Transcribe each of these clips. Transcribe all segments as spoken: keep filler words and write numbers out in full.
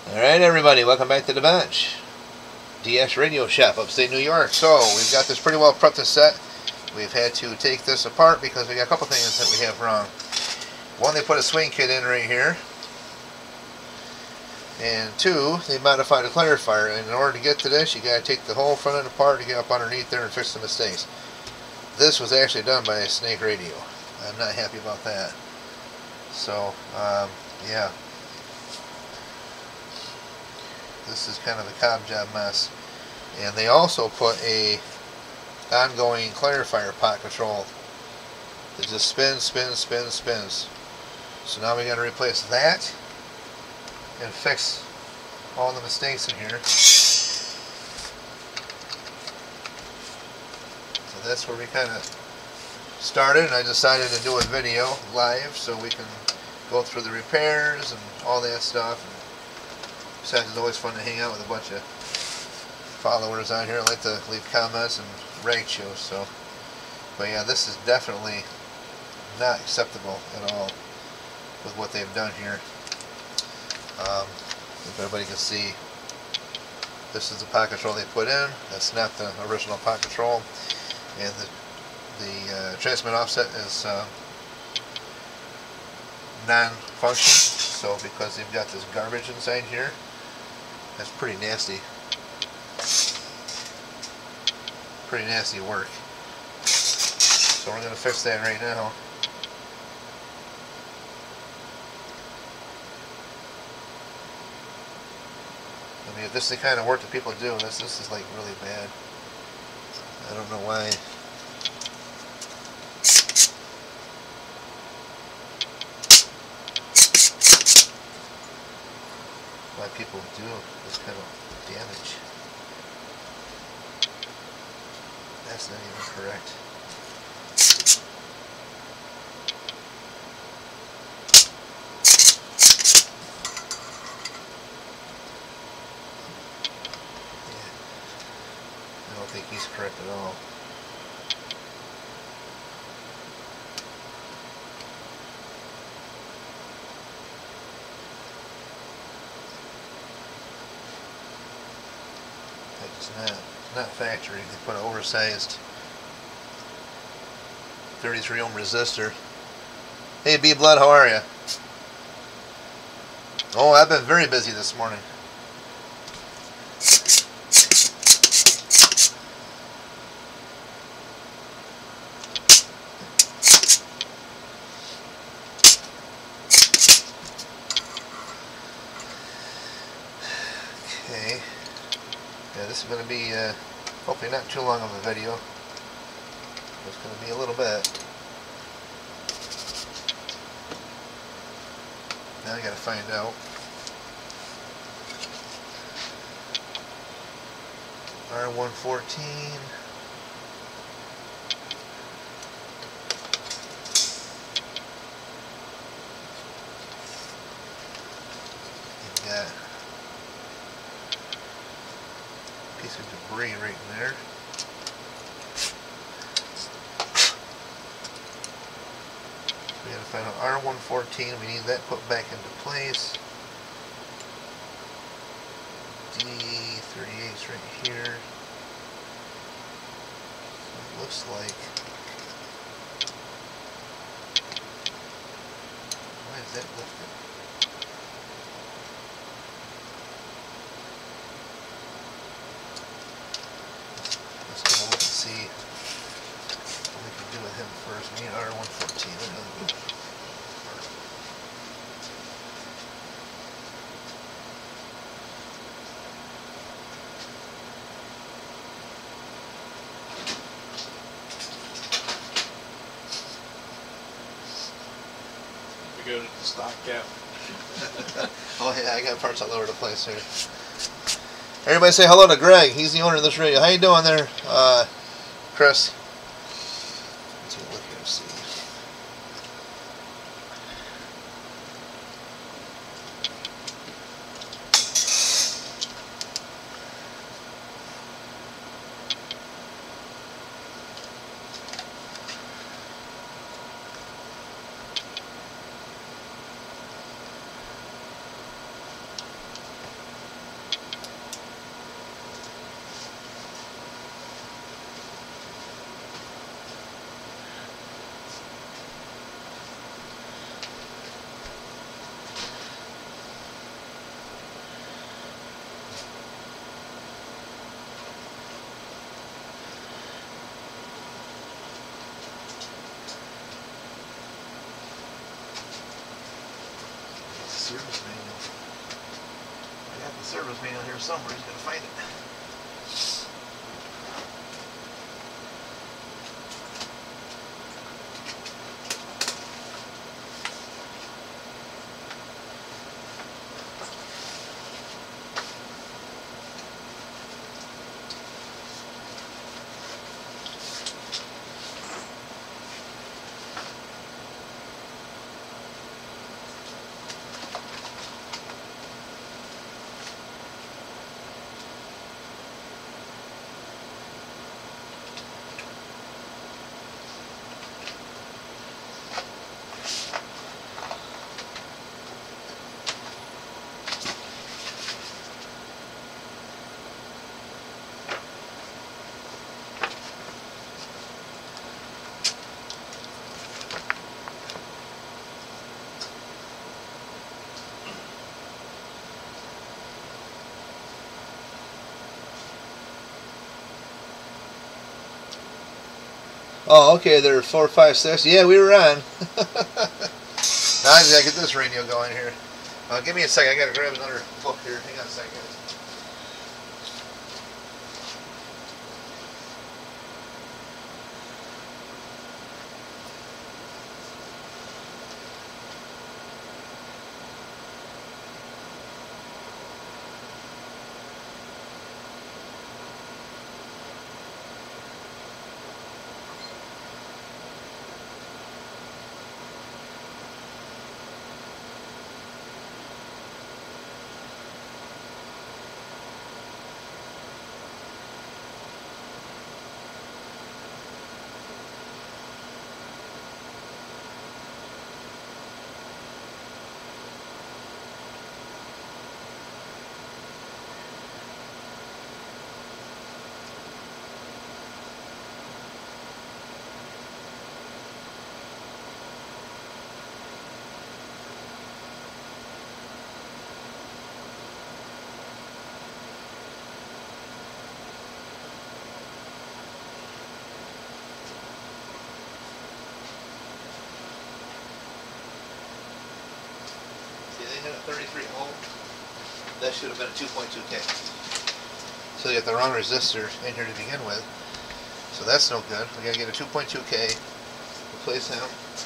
Alright everybody, welcome back to the bench. D X Radio Shop, upstate New York. So, we've got this pretty well prepped and set. We've had to take this apart because we got a couple things that we have wrong. One, they put a swing kit in right here. And two, they modified a clarifier. And in order to get to this, you gotta take the whole front end apart to get up underneath there and fix the mistakes. This was actually done by a Snake Radio. I'm not happy about that. So, um, yeah. This is kind of a cob job mess. And they also put a ongoing clarifier pot control that just spins, spins, spins, spins. So now we got to replace that and fix all the mistakes in here. So that's where we kind of started, and I decided to do a video live so we can go through the repairs and all that stuff. And besides, it's always fun to hang out with a bunch of followers on here. I like to leave comments and rank shows. So, but yeah, this is definitely not acceptable at all with what they've done here. Um, if everybody can see, this is the pot control they put in. That's not the original pot control, and the the uh, transmit offset is uh, non-function. So because they've got this garbage inside here, that's pretty nasty. Pretty nasty work. So we're going to fix that right now. I mean, if this is the kind of work that people do, this this is like really bad. I don't know why. Why people do this kind of damage. That's not even correct. Yeah. I don't think he's correct at all. It's not, not factory. They put an oversized thirty-three ohm resistor. Hey B Blood, how are you? Oh, I've been very busy this morning. Okay. Yeah, this is going to be uh, hopefully not too long of a video. It's going to be a little bit. Now I got to find out. R one fourteen. You've got piece of debris right in there. We gotta find out R one fourteen. We need that put back into place. D thirty-eight's right here. So it looks like. Why is that lifted? See what we can do with him first. We need R one fourteen. We go to the stock cap. Oh yeah, I got parts all over the place here. Everybody say hello to Greg. He's the owner of this radio. How you doing there, uh, Chris? Let's take a look here and see. service manual. I got the service manual here somewhere. He's gonna find it. Oh, okay, there four, five, six. Yeah, we were on. Now I gotta get this radio going here. Uh, give me a second. I gotta grab another book here. Hang on a second. thirty-three ohm. That should have been a two point two K. So you got the wrong resistor in here to begin with. So that's no good. We gotta get a two point two K. Replace him.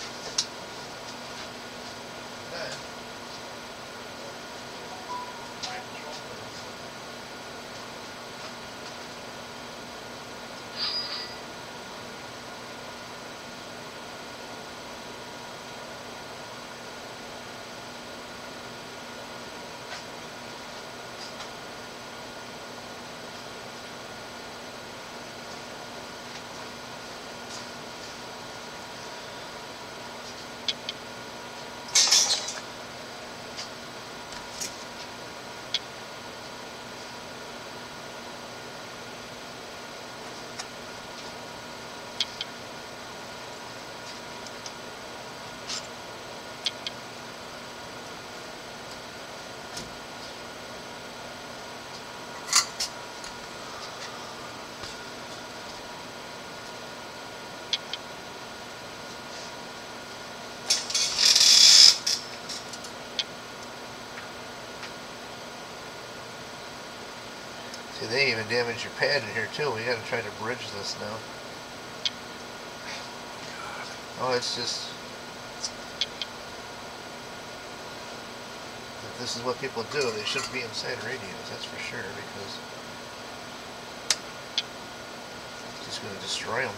See, they even damaged your pad in here too. We gotta try to bridge this now. Oh, it's just... If this is what people do, they shouldn't be inside radios, that's for sure, because it's just gonna destroy them.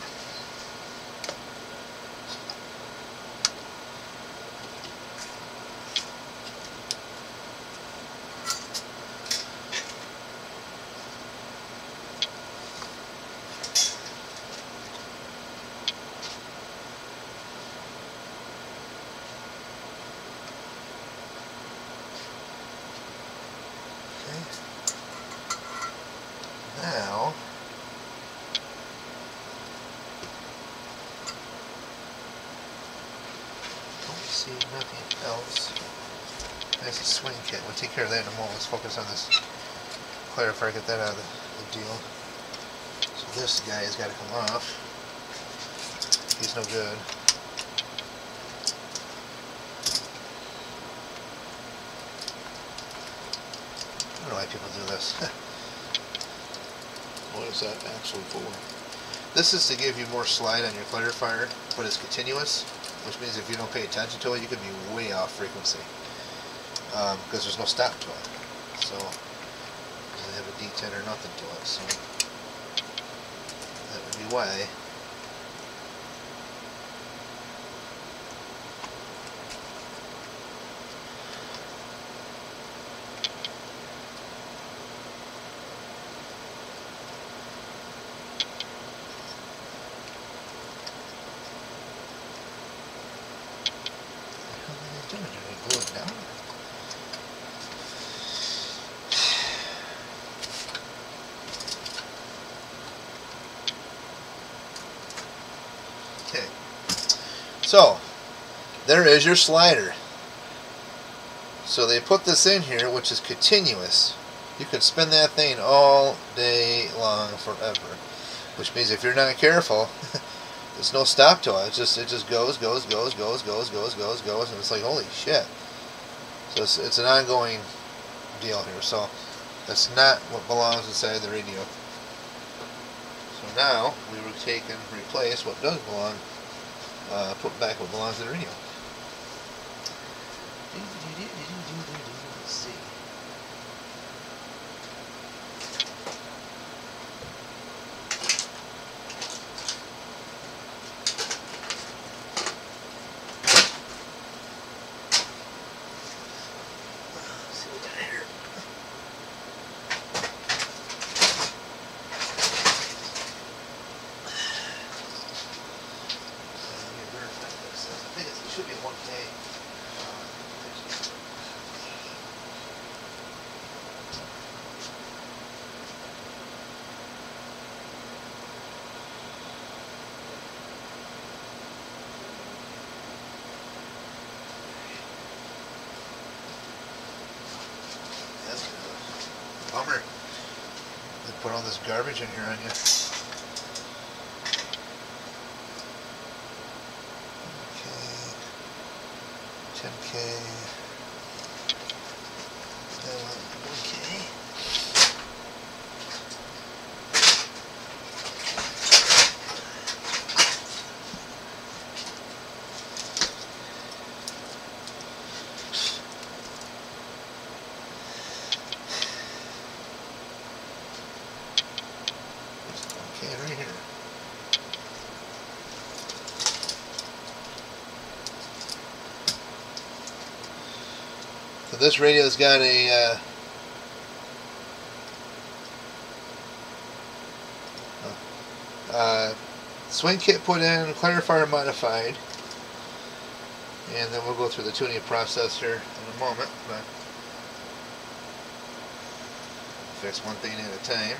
Now, don't see nothing else. That's a swing kit. We'll take care of that in a moment. Let's focus on this clarifier, get that out of the, the deal. So this guy has got to come off. He's no good. don't know why people do this. What is that actually for? This is to give you more slide on your clarifier, but it's continuous, which means if you don't pay attention to it, you could be way off frequency. Um, because there's no stop to it. So, it doesn't have a D ten or nothing to it, so that would be why. Doing it, glue it down. Okay, so there is your slider. So they put this in here, which is continuous. You can spin that thing all day long, forever. Which means if you're not careful, there's no stop to it. It just it just goes, goes, goes, goes, goes, goes, goes, goes, and it's like holy shit. So it's, it's an ongoing deal here. So that's not what belongs inside the radio. So now we will take and replace what does belong, uh, put back what belongs to the radio. Let's see. Should be one K. That's a bummer. They put all this garbage in here on you. ten K, one K. Okay, right here. So this radio's got a uh, uh, swing kit put in, clarifier modified, and then we'll go through the tuning process here in a moment. But fix one thing at a time.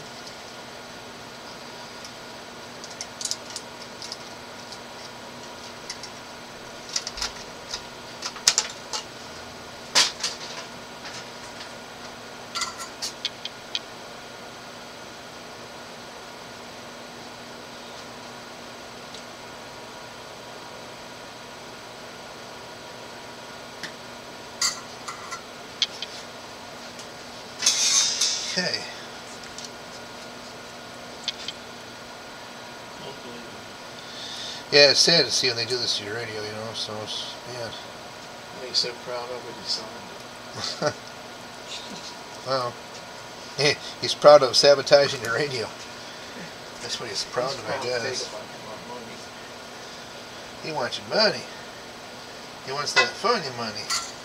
Okay. Yeah, it's sad to see when they do this to your radio, you know, so it's, man. He's so proud of it, he signed it. Well, he, he's proud of sabotaging your radio. That's what he's proud He's of, proud I to guess. take it back and want money. He wants your money. He wants that funny money.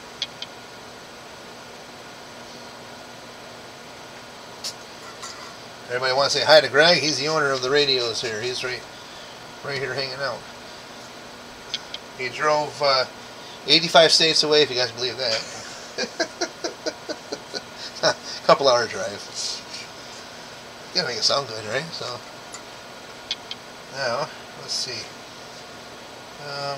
Everybody wants to say hi to Greg. He's the owner of the radios here. He's right, right here hanging out. He drove uh, eighty-five states away, if you guys believe that. Couple hour drive. You gotta make it sound good, right? So now let's see. Um,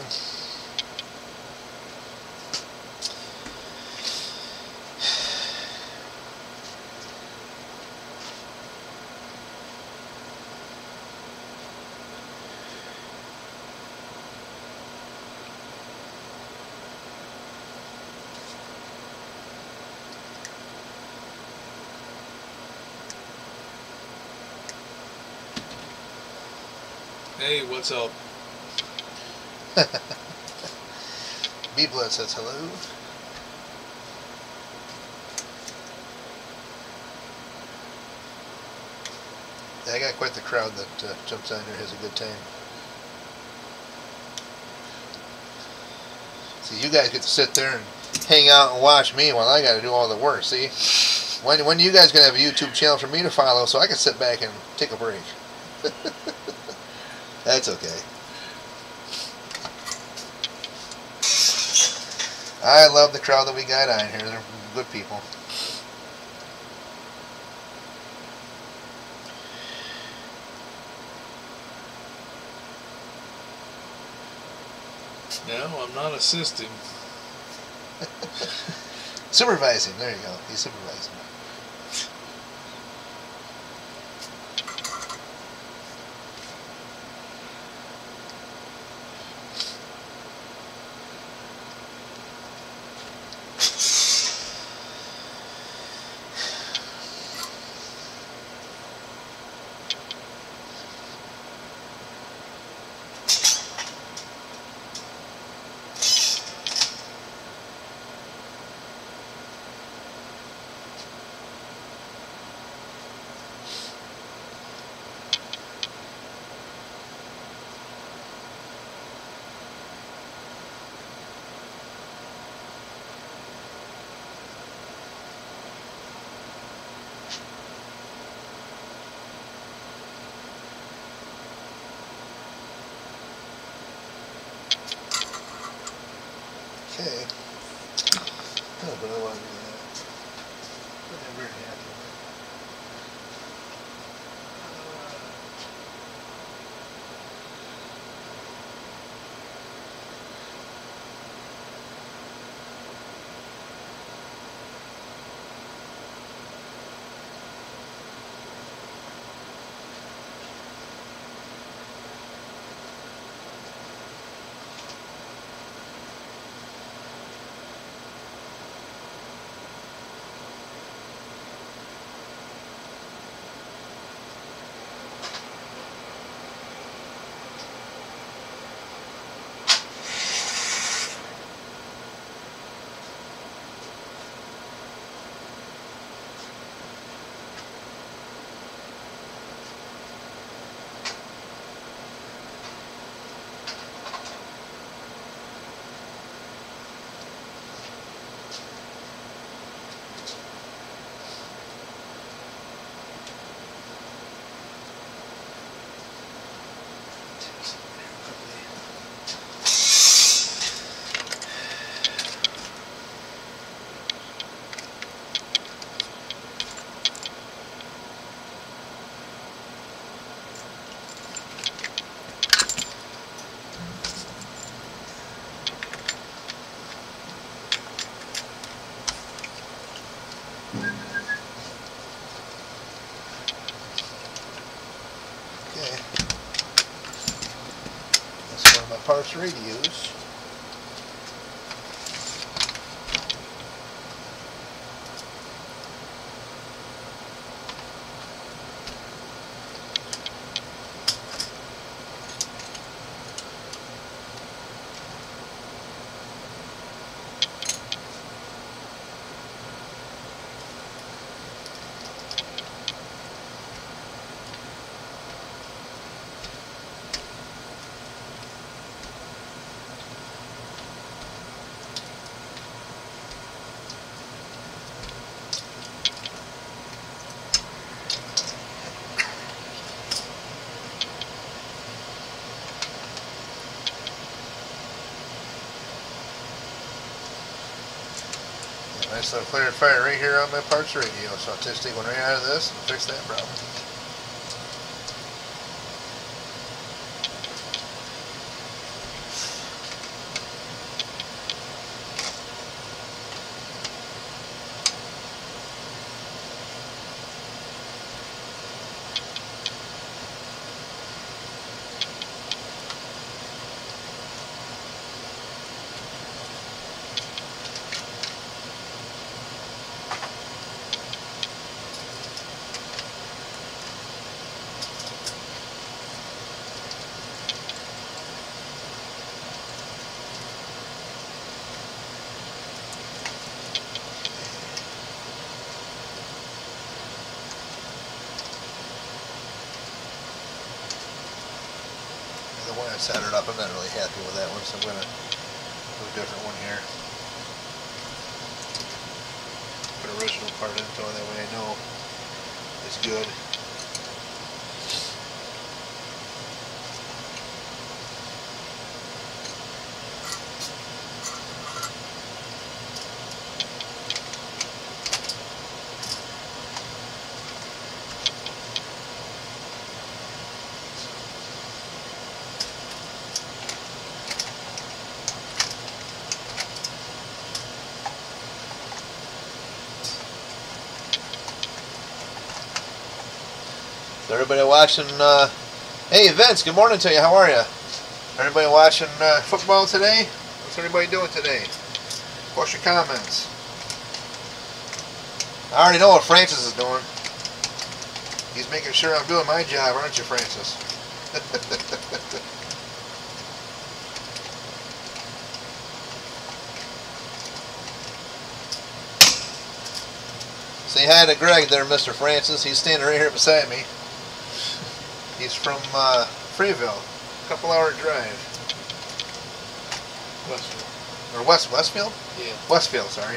Hey, what's up? B Blood says hello. Yeah, I got quite the crowd that uh, jumps on here, has a good time. See, you guys get to sit there and hang out and watch me while I got to do all the work. See, when when you guys gonna have a YouTube channel for me to follow, so I can sit back and take a break? That's okay. I love the crowd that we got on here. They're good people. No, I'm not assisting. Supervising. There you go. He's supervising. Okay. I don't really want to do that. But I'm very happy with it. Okay. That's one of my parts radios. Nice little clear fire right here on my parts radio, so I'll just take one right out of this and fix that problem. when I set it up, I'm not really happy with that one, so I'm going to do a different one here. Put original part into it, that way I know it's good. Everybody watching, uh, hey Vince, good morning to you, how are you? Everybody watching uh, football today? What's everybody doing today? Post your comments. I already know what Francis is doing. He's making sure I'm doing my job, aren't you, Francis? Say hi to Greg there, Mister Francis. He's standing right here beside me. He's from uh, Freeville, a couple hour drive. Westfield. Or West Westfield? Yeah. Westfield, sorry.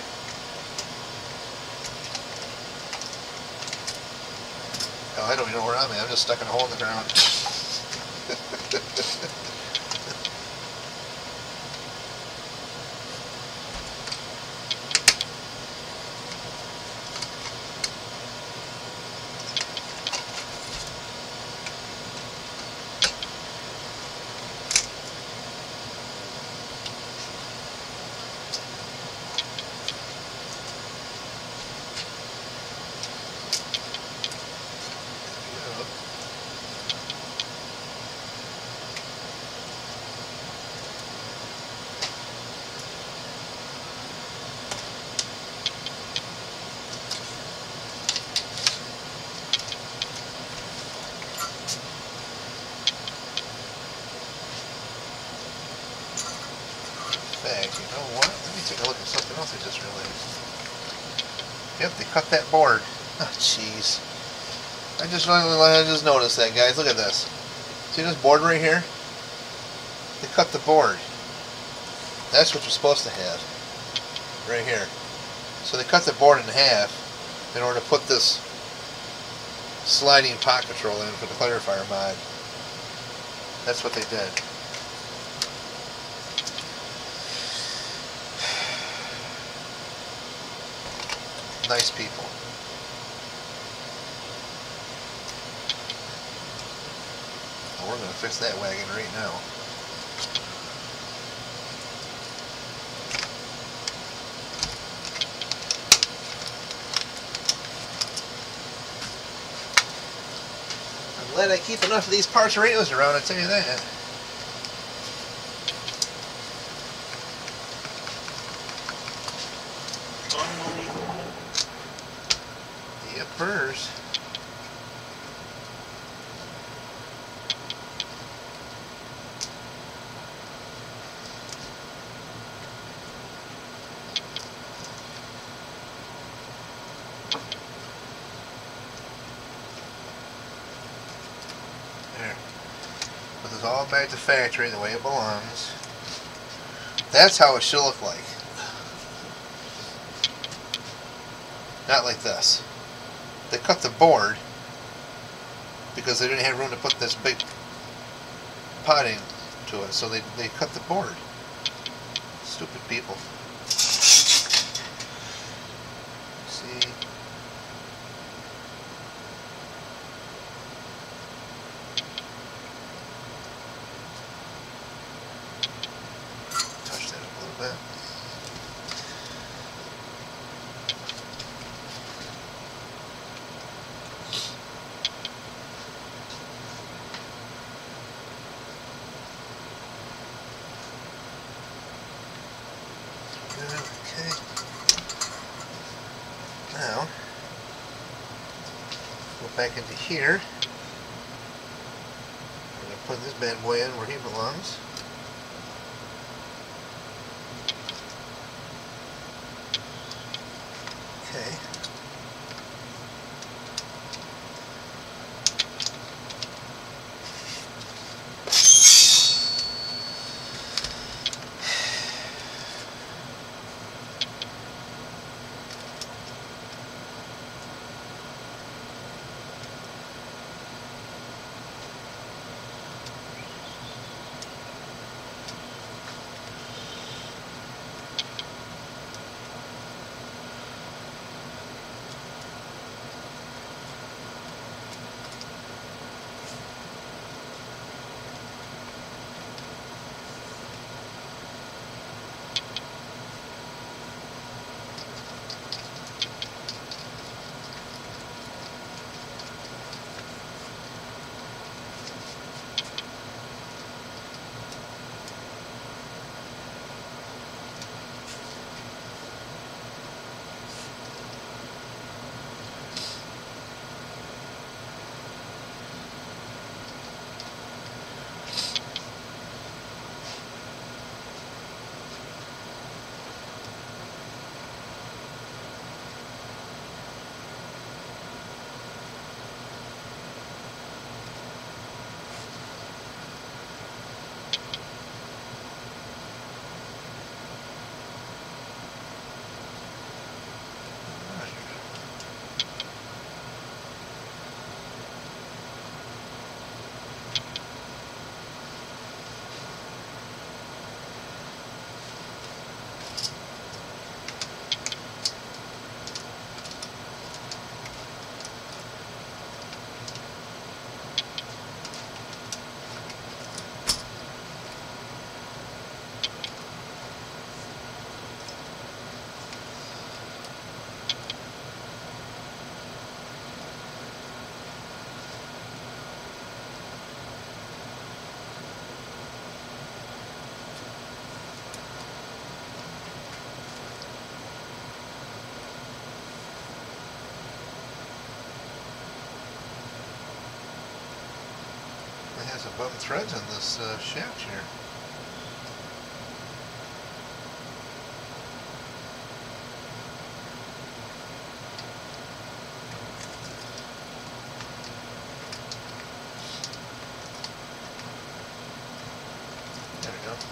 Oh, I don't even know where I'm at. I'm just stuck in a hole in the ground. You know what? Let me take a look at something else I just realized. Yep, they cut that board. Oh, jeez. I just I just noticed that, guys. Look at this. See this board right here? They cut the board. That's what you're supposed to have. Right here. So they cut the board in half in order to put this sliding pot control in for the clarifier mod. That's what they did. Nice people. Well, we're going to fix that wagon right now. I'm glad I keep enough of these parts radios around, I'll tell you that. Furs. There. Put this all back to factory the way it belongs. That's how it should look like. Not like this. They cut the board because they didn't have room to put this big pot into it, so they, they cut the board. Stupid people. See? Touch that up a little bit. Okay. Now, go back into here. I'm going to put this bad boy in where he belongs. Okay. There's a bum threads on this uh, shaft here. There we go.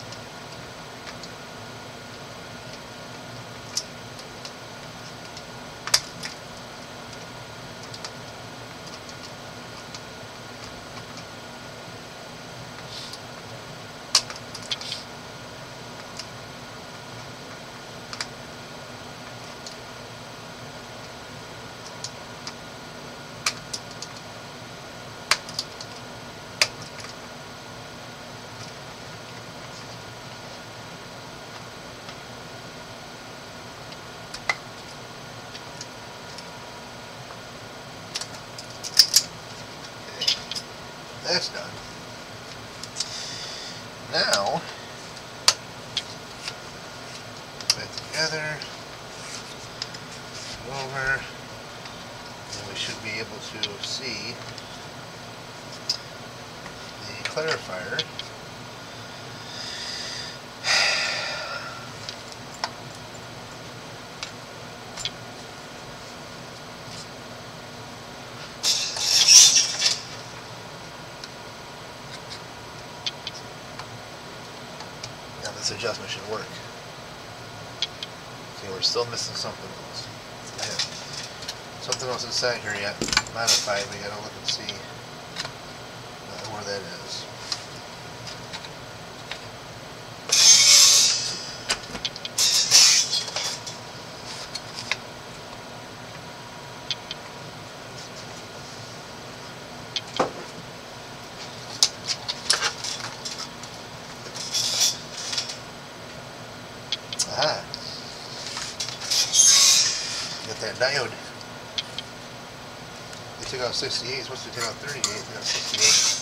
That's done. Now, put that together, over, and we should be able to see the clarifier. This adjustment should work. Okay, we're still missing something else. Yeah. Something else inside here yet modified. We gotta look and see uh, where that is. Ah, got that diode. They took out sixty-eight, supposed to take out thirty-eight, they got sixty-eight.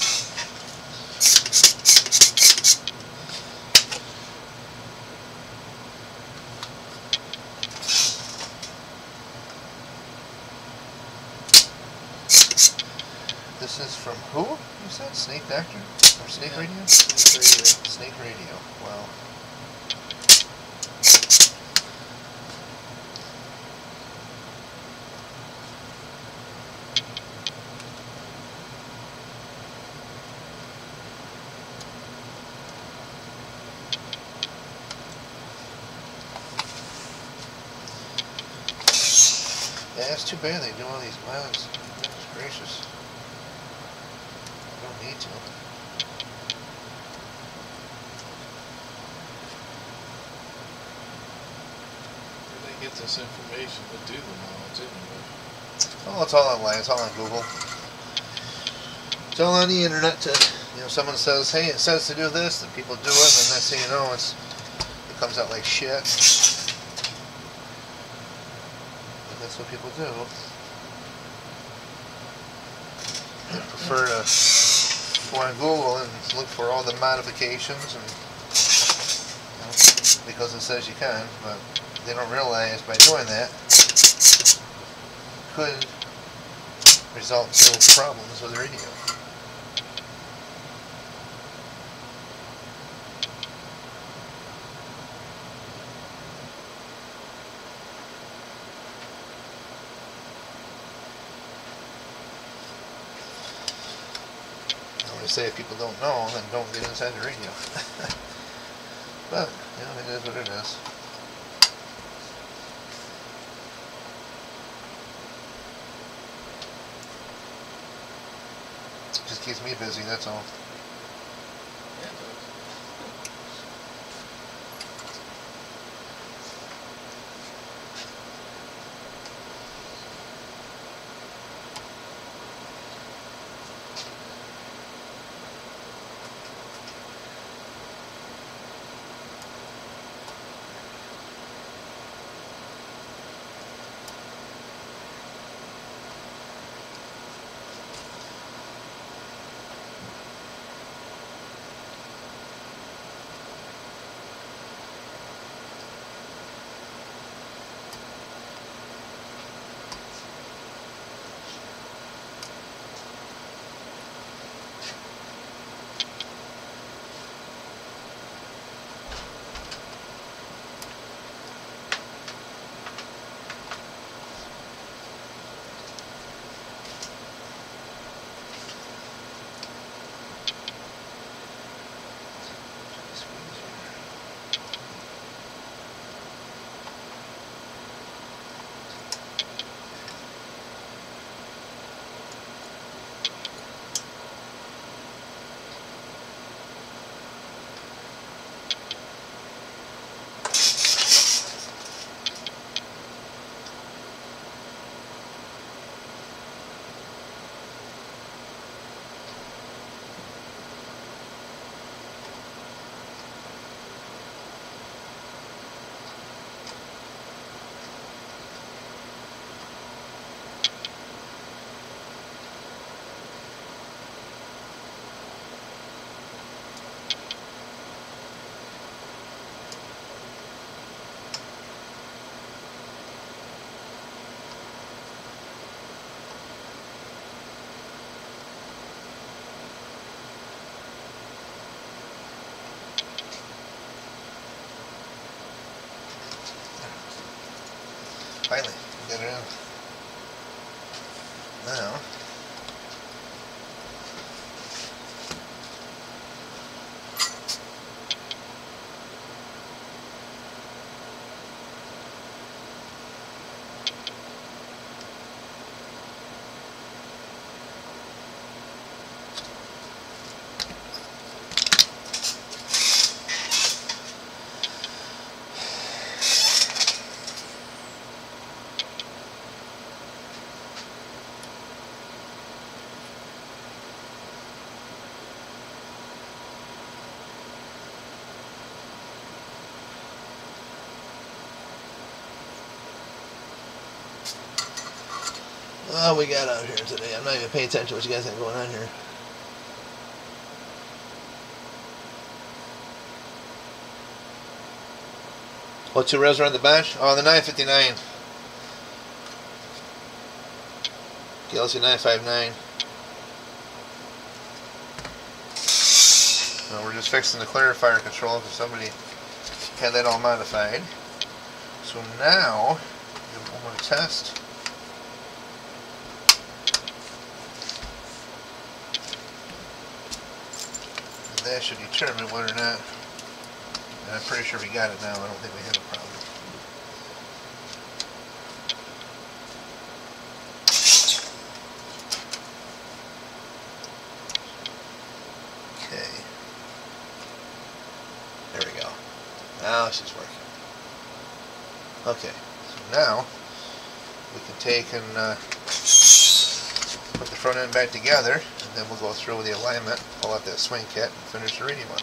This is from who, you said? Snake Doctor? Or Snake Yeah. Radio? Snake Radio. Snake Radio, wow. Yeah, it's too bad they do all these mounts. Goodness gracious. Don't need to. Where they get this information to do the mounts anyway? Oh, it's all online. It's all on Google. It's all on the internet. To, you know, someone says, "Hey, it says to do this," and people do it, and next thing you know, it's it comes out like shit. But that's what people do. They prefer to go on Google and look for all the modifications, and you know, because it says you can, but they don't realize by doing that could result in problems with the radio. I say if people don't know, then don't get inside the radio. But, you know, it is what it is. Just keeps me busy, that's all. Yeah, it does. finally, get it in. Now, what we got out here today? I'm not even paying attention to what you guys got going on here. What two rails are on the bench? Oh, the nine fifty-nine. Galaxy nine five nine. Well, we're just fixing the clarifier control because somebody had that all modified. So now, I'm going to test. And that should determine whether or not, and I'm pretty sure we got it now, I don't think we have a problem. Okay. There we go. Now she's working. Okay, so now we can take and uh, put the front end back together, and then we'll go through with the alignment, pull out that swing kit, and finish the reading one.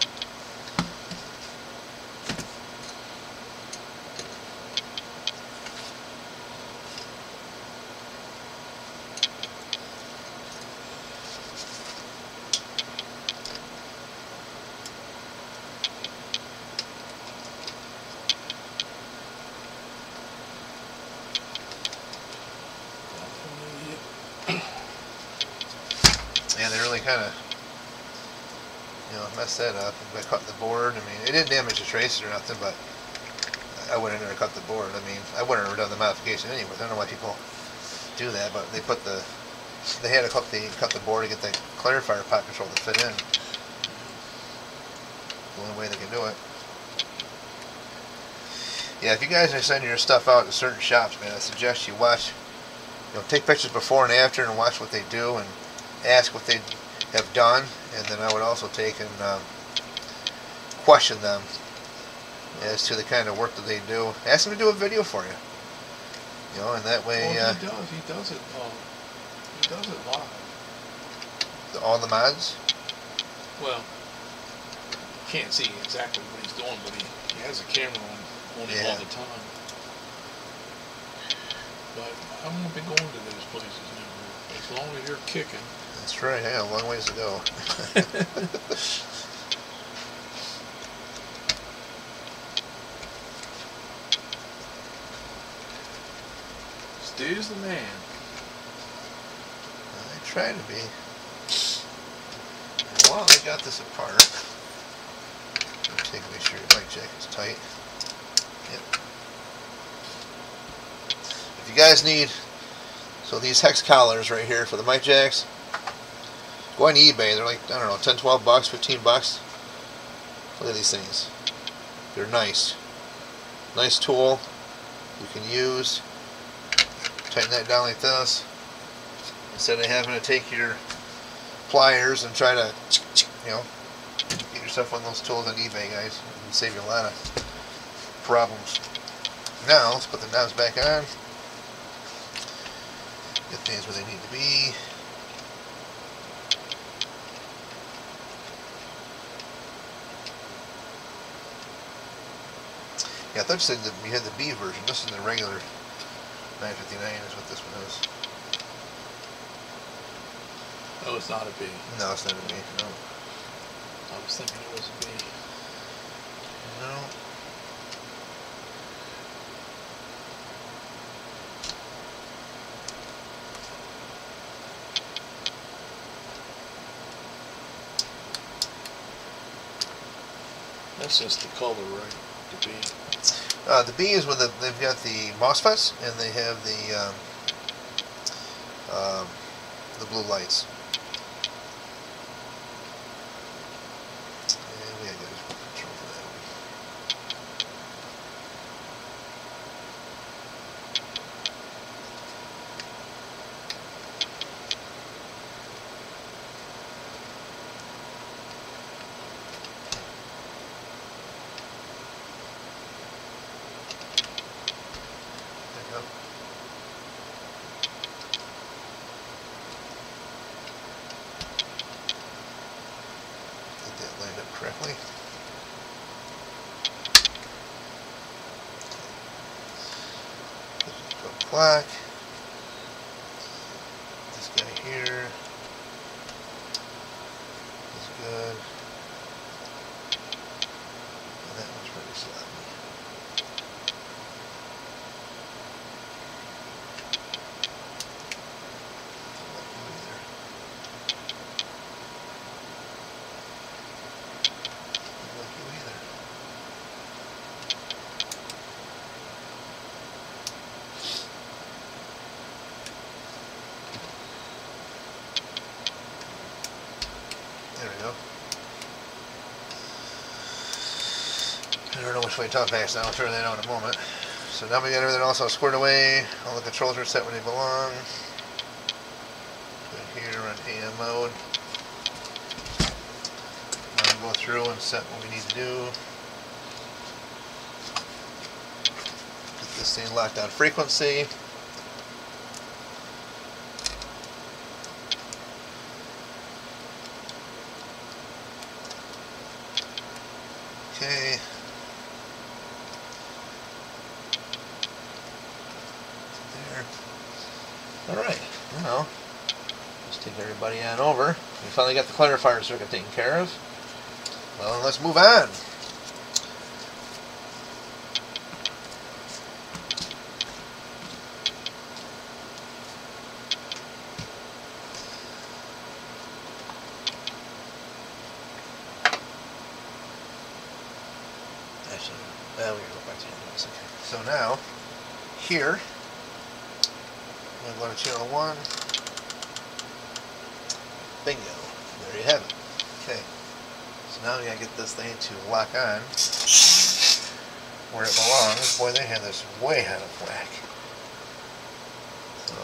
Yeah, they really kind of, you know, messed that up by cutting the board. I mean, it didn't damage the tracer or nothing, but I wouldn't have never cut the board. I mean, I wouldn't have done the modification anyway. I don't know why people do that, but they put the, they had to cut the cut the board to get the clarifier pot control to fit in. The only way they can do it. Yeah, if you guys are sending your stuff out to certain shops, man, I suggest you watch, you know, take pictures before and after and watch what they do and ask what they have done, and then I would also take and um, question them as to the kind of work that they do. Ask them to do a video for you, you know, and that way. Well, uh, he does. He does it. Uh, he does it live. the, all the mods. Well, you can't see exactly what he's doing, but he, he has a camera on, on him Yeah. all the time. But I won't be going to those places now. As long as you're kicking. That's right. Yeah, a long ways to go. Stu's the man. I try to be. And while I got this apart, I'm take make sure your mic jack is tight. Yep. If you guys need, so these hex collars right here for the mic jacks, go on eBay. They're like, I don't know, ten, twelve bucks, fifteen bucks. Look at these things. They're nice. Nice tool you can use. Tighten that down like this. Instead of having to take your pliers and try to, you know, get yourself one of those tools on eBay, guys. It can save you a lot of problems. Now, let's put the knobs back on. Get things where they need to be. Yeah, I thought you said that you had the B version. This is the regular nine fifty-nine is what this one is. Oh, it's not a B. No, it's not a B. No. I was thinking it was a B. No. That's just the color, right? The B. Uh, the B is when the, they've got the MOSFETs and they have the um, um, the blue lights. And we gotta get a control for that one. There you go. Get that lined up correctly. Go black. This guy here is good. And that one's pretty sloppy. There we go. I don't know which way top packs now. I'll turn that on in a moment. So now we got everything else all squared away. All the controls are set where they belong. Good here on A M mode. Now we'll go through and set what we need to do. Get this thing locked on frequency. Okay. There. Alright, now let's take everybody on over. We finally got the clarifier circuit taken care of. Well, let's move on. Actually, well, we're going to go back to the notes. Okay. So now, here, I'm going to go to channel one. Bingo. There you have it. Okay. So now we got to get this thing to lock on where it belongs. Boy, they have this way out of whack. So,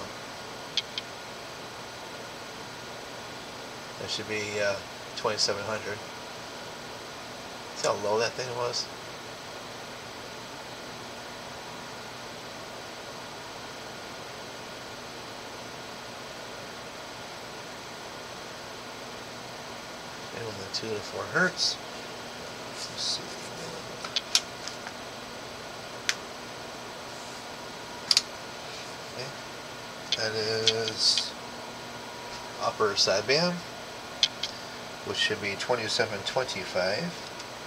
that should be uh, twenty-seven hundred. See how low that thing was? And with the two to four hertz. Let's see. Okay. That is upper sideband, which should be twenty-seven twenty-five.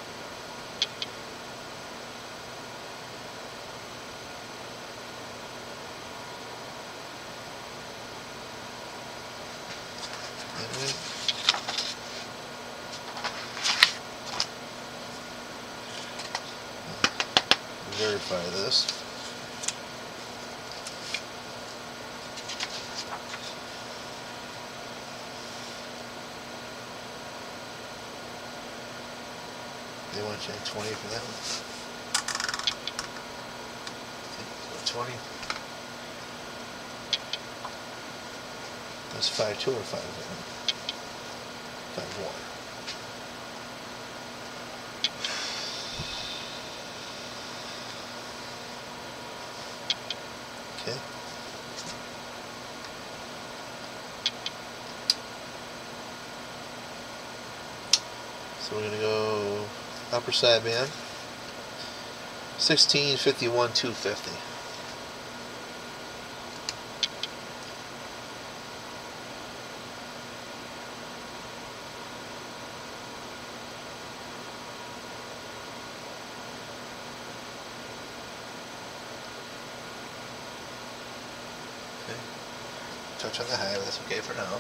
Verify this. They want to change twenty for that one. twenty. That's five two or five one? five one. Okay. So we're going to go upper sideband, sixteen fifty-one two fifty. Touch on the high, but that's okay for now.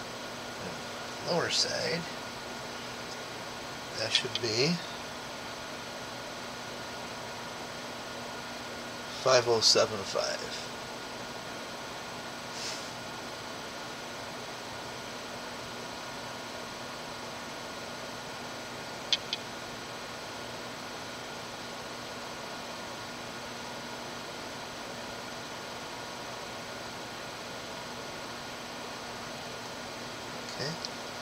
And lower side, that should be five oh seven five. Okay.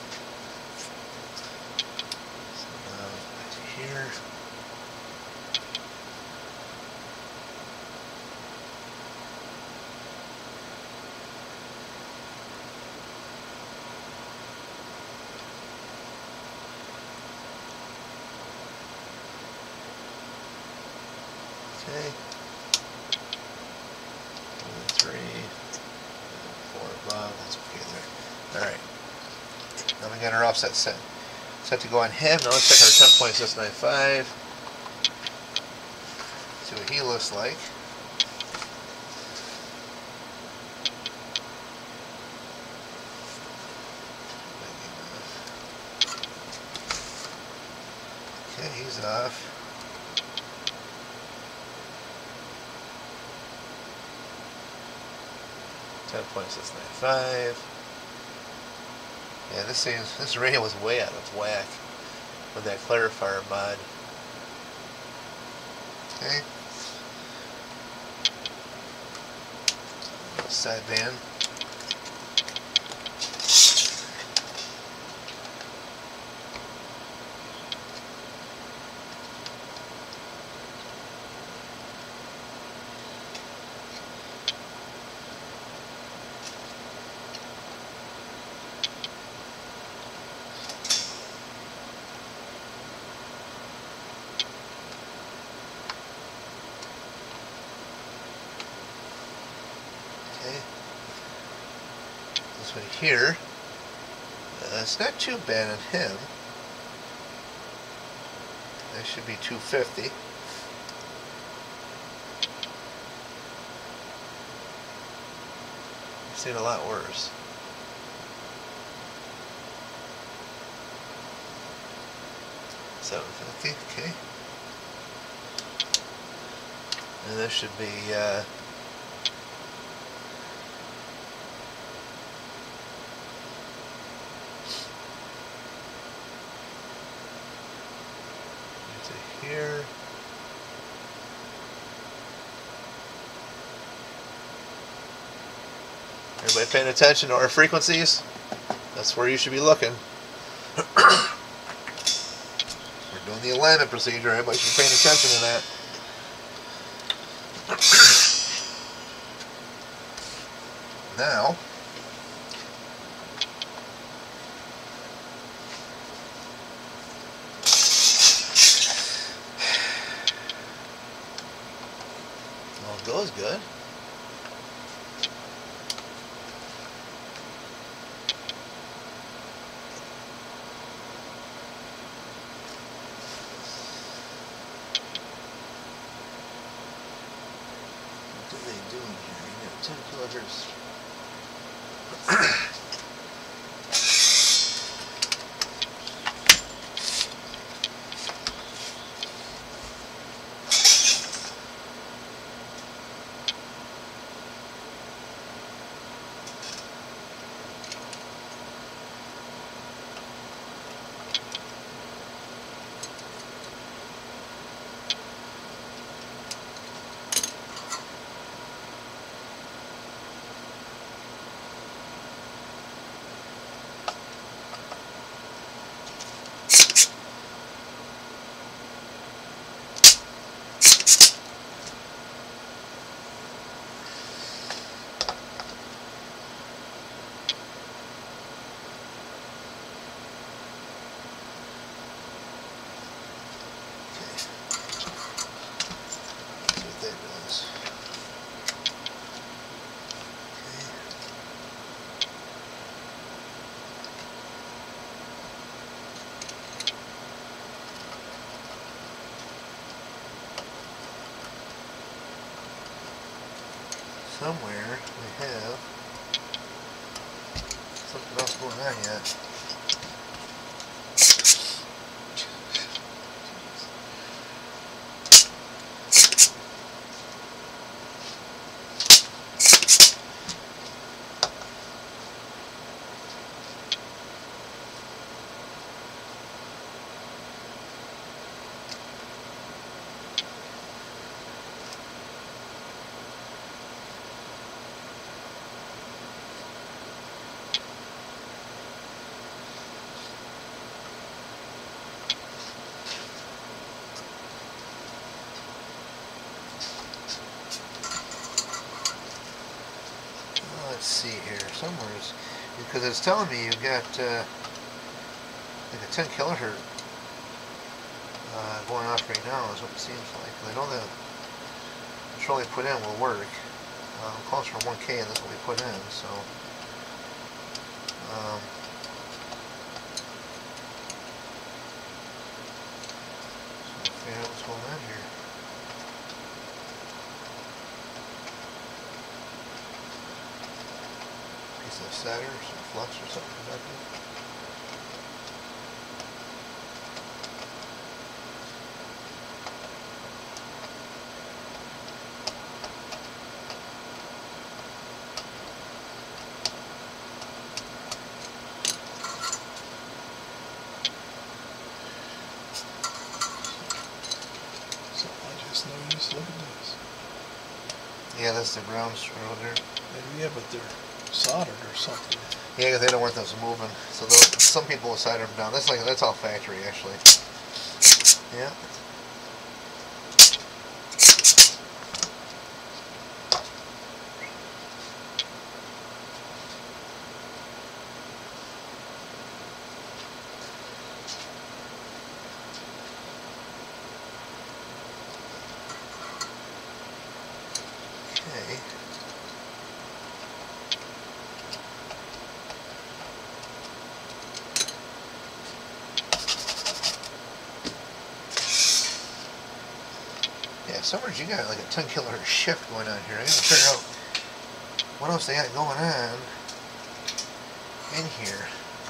So now back to here. Okay. One, three, four above. That's okay there. All right. Now we got our offset set. Set to go on him. Now let's check our ten point six nine five. See what he looks like. Okay, he's off. ten point six nine five. Yeah, this seems this radio was way out of whack with that clarifier mod. Okay. Sideband. This one here, uh, it's not too bad on him. That should be two fifty. I've seen a lot worse. seven fifty, okay. And this should be uh, here. Everybody paying attention to our frequencies? That's where you should be looking. We're doing the alignment procedure. Everybody should be paying attention to that. Now, all goes good. What are they doing here? You got ten kilohertz. Somewhere we have something else going on yet. see here, somewhere is, because it's telling me you've got uh, like a ten kilohertz uh, going off right now is what it seems like. I know the control we put in will work. Uh, it calls for one K and that's what we put in, so um, so figure out what's going on here. Piece of solder or some flux or something like that. No use. Look at this. Yeah, that's the ground screw there. Yeah, but they're soldered or something. Yeah, because they don't want those moving. So those, some people will solder them down. That's like that's all factory actually. Yeah. Okay. Yeah, somewhere you got like a ten kilohertz shift going on here. I gotta figure out what else they got going on in here.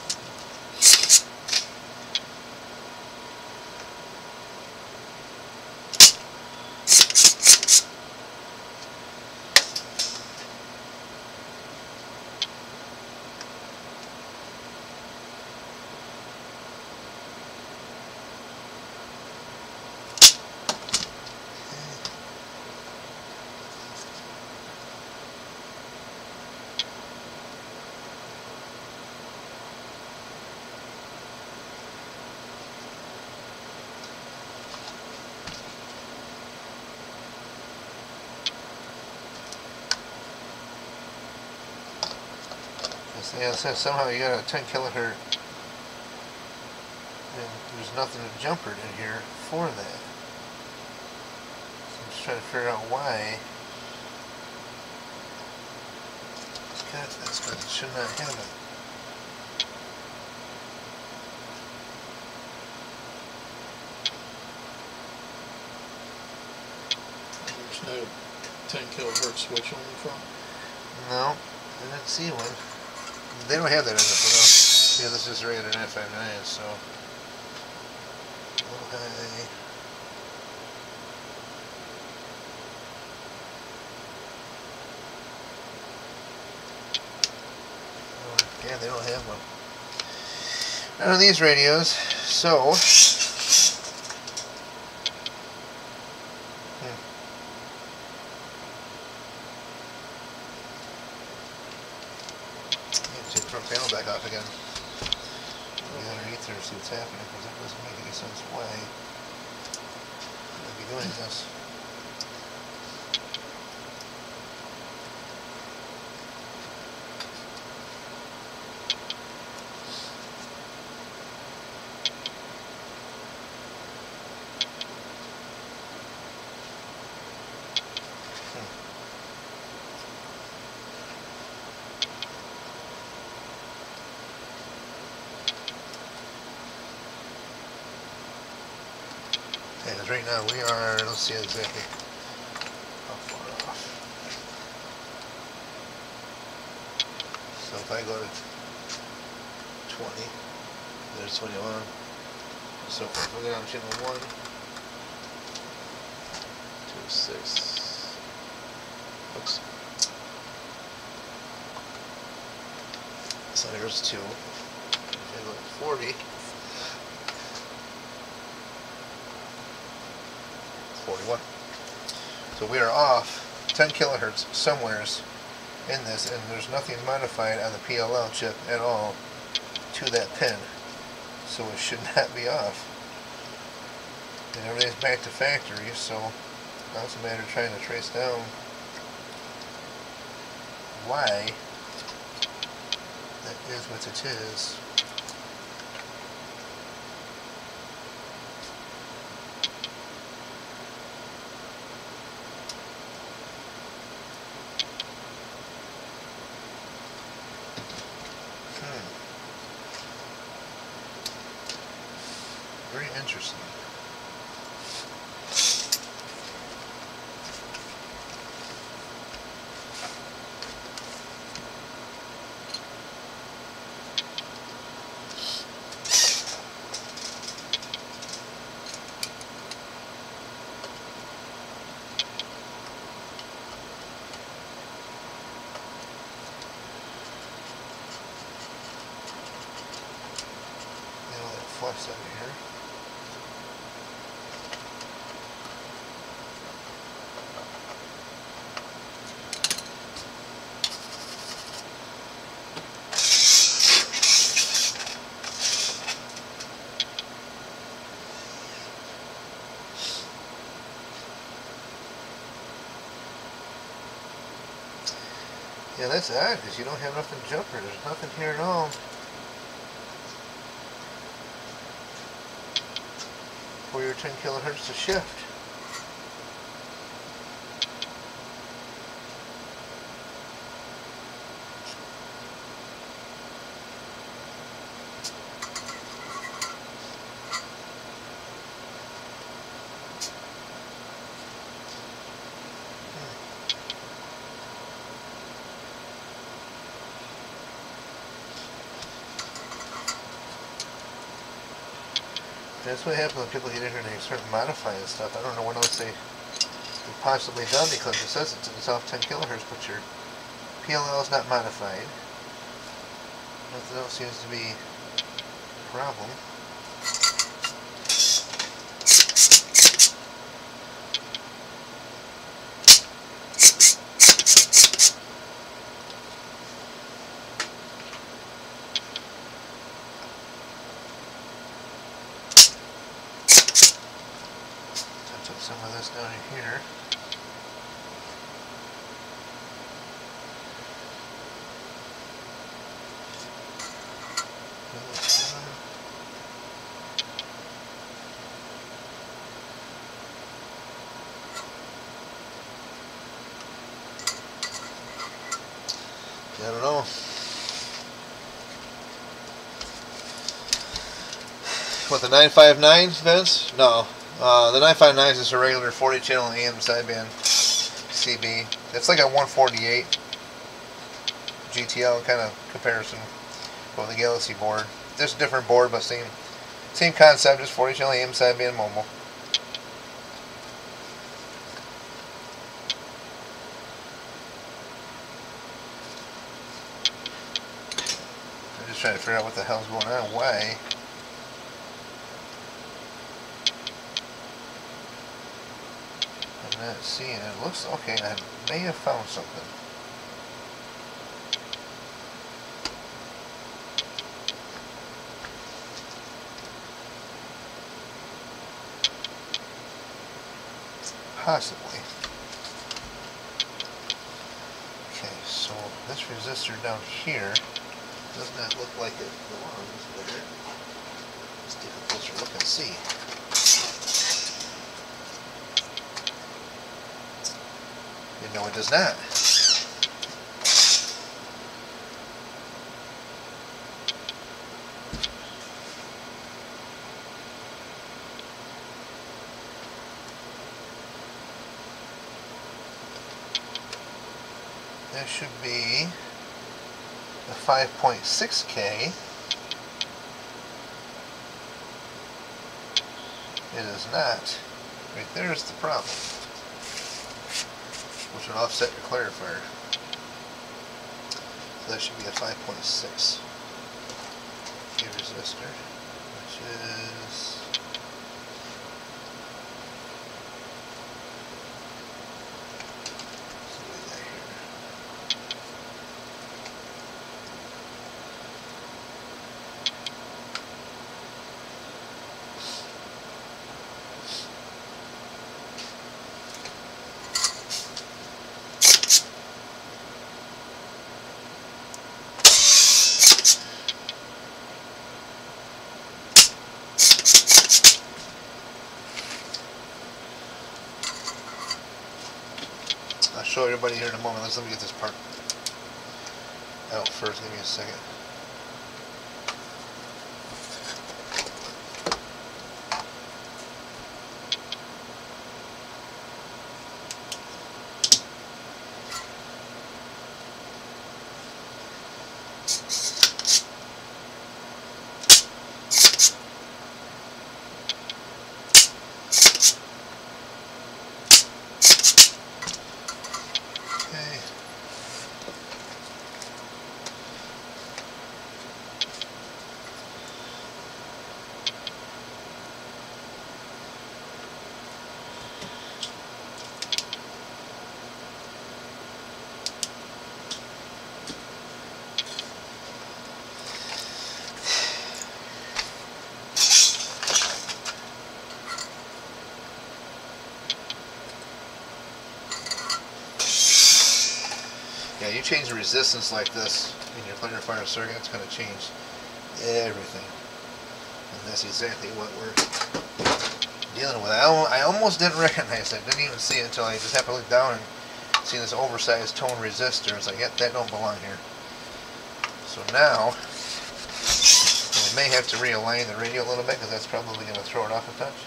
Yeah, it says somehow you got a ten kilohertz and there's nothing to jumper in here for that. So I'm just trying to figure out why it's got this, but it should not have it. There's no ten kilohertz switch on the front? No, I didn't see one. They don't have that in it, but no. Yeah, this is regular nine fifty-nine, so. Okay. Oh, yeah, they don't have one. None of these radios, so. Hmm. Take the front panel back off again. Get underneath there and see what's happening, because that doesn't make any sense why I'd be doing this. Because right now we are, let's see exactly how far off. So if I go to twenty, there's twenty-one. So if we go down to channel one, two, six, oops. So there's two. If I go to forty, forty-one. So we are off ten kilohertz somewheres in this, and there's nothing modified on the P L L chip at all to that pin. So it should not be off. And everything's back to factory, so now it's a matter of trying to trace down why That is what it is. Hmm. Very interesting. Flush out of here. Yeah, that's odd because you don't have nothing jumper. There's nothing here at all. For your ten kilohertz to shift. That's what happens when people get in here and they start modifying stuff. I don't know what else they could possibly done because it says it's, it's off ten kilohertz, but your P L L is not modified. Nothing else seems to be a problem. Took some of this down in here. I don't know. What, the nine five nine, Vince? No. Uh, the nine five nine is just a regular forty channel A M sideband C B. It's like a one forty-eight G T L kind of comparison with the Galaxy board. Just a different board, but same same concept, just forty channel A M sideband mobile. I'm just trying to figure out what the hell's going on. Why? I'm not seeing it. It looks okay. I may have found something. Possibly. Okay, so this resistor down here does not look like it belongs there. Let's take a closer look and see. No, it does not. That should be the five point six K. It is not. Right there's the problem. Which would offset your clarifier. So that should be a five point six K resistor, which is let's see what we got here. show everybody here in a moment. Let's let me get this part out first. Give me a second. Yeah, you change the resistance like this in your clarifier circuit, it's going to change everything. And that's exactly what we're dealing with. I, al I almost didn't recognize it. Didn't even see it until I just happened to look down and see this oversized tone resistor. It's like, yep, that don't belong here. So now, we may have to realign the radio a little bit because that's probably going to throw it off a touch.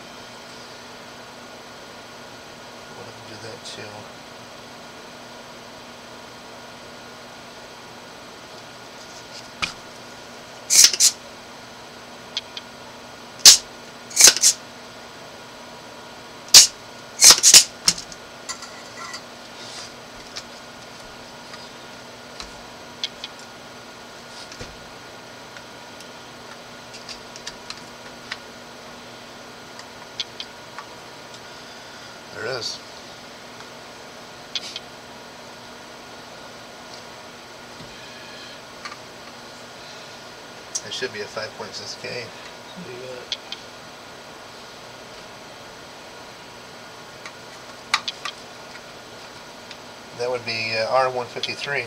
We'll have to do that too. There it is. It should be a five point six K. That would be uh, R one fifty-three.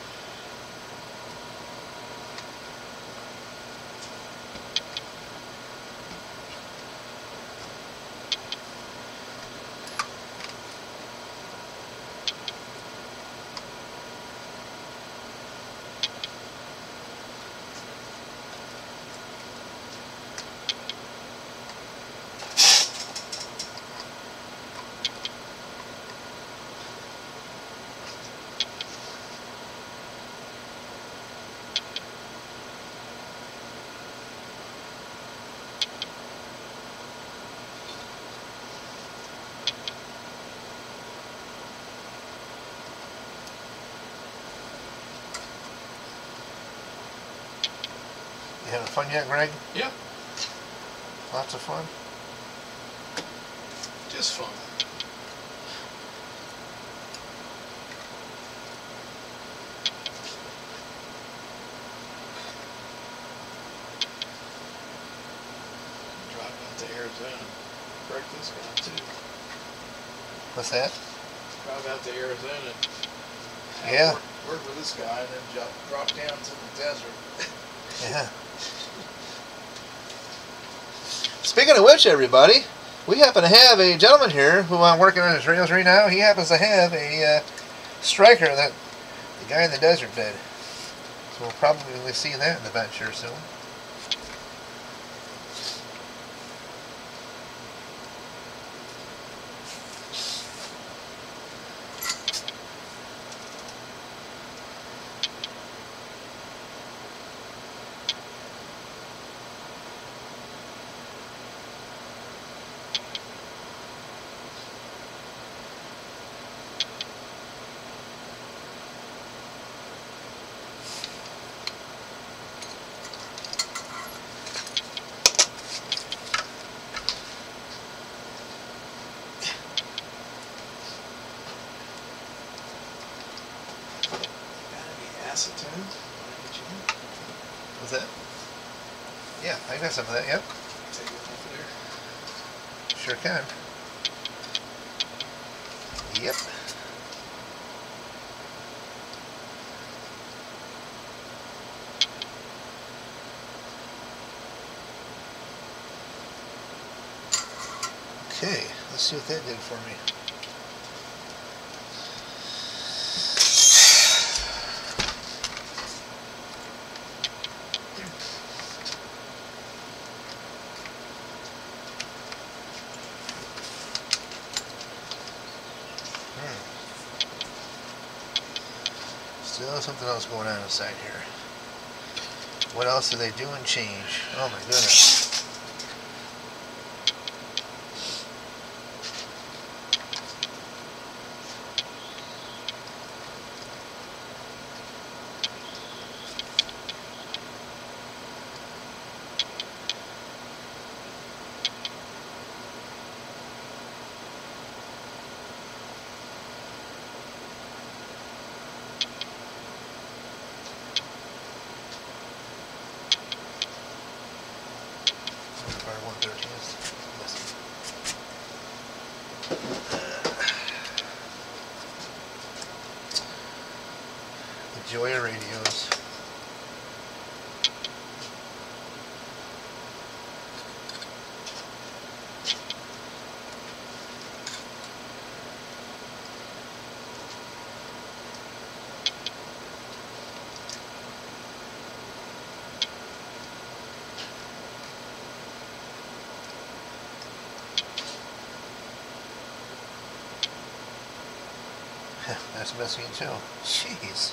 You having fun yet, Greg? Yeah. Lots of fun? Just fun. Driving out to Arizona. Break this guy too. What's that? Drive out to Arizona. Yeah. Work, work with this guy and then drop, drop down to the desert. Yeah. Speaking of which, everybody, we happen to have a gentleman here who I'm working on his rails right now. He happens to have a uh, striker that the guy in the desert did. So we'll probably see that in the bench here soon. Acetone. What's that? Yeah, I got some of that, yep. Take it off there. Sure can. Yep. Okay, let's see what that did for me. Still something else going on inside here. What else do they do and change? Oh my goodness. The joy of radios. That's missing too. Jeez.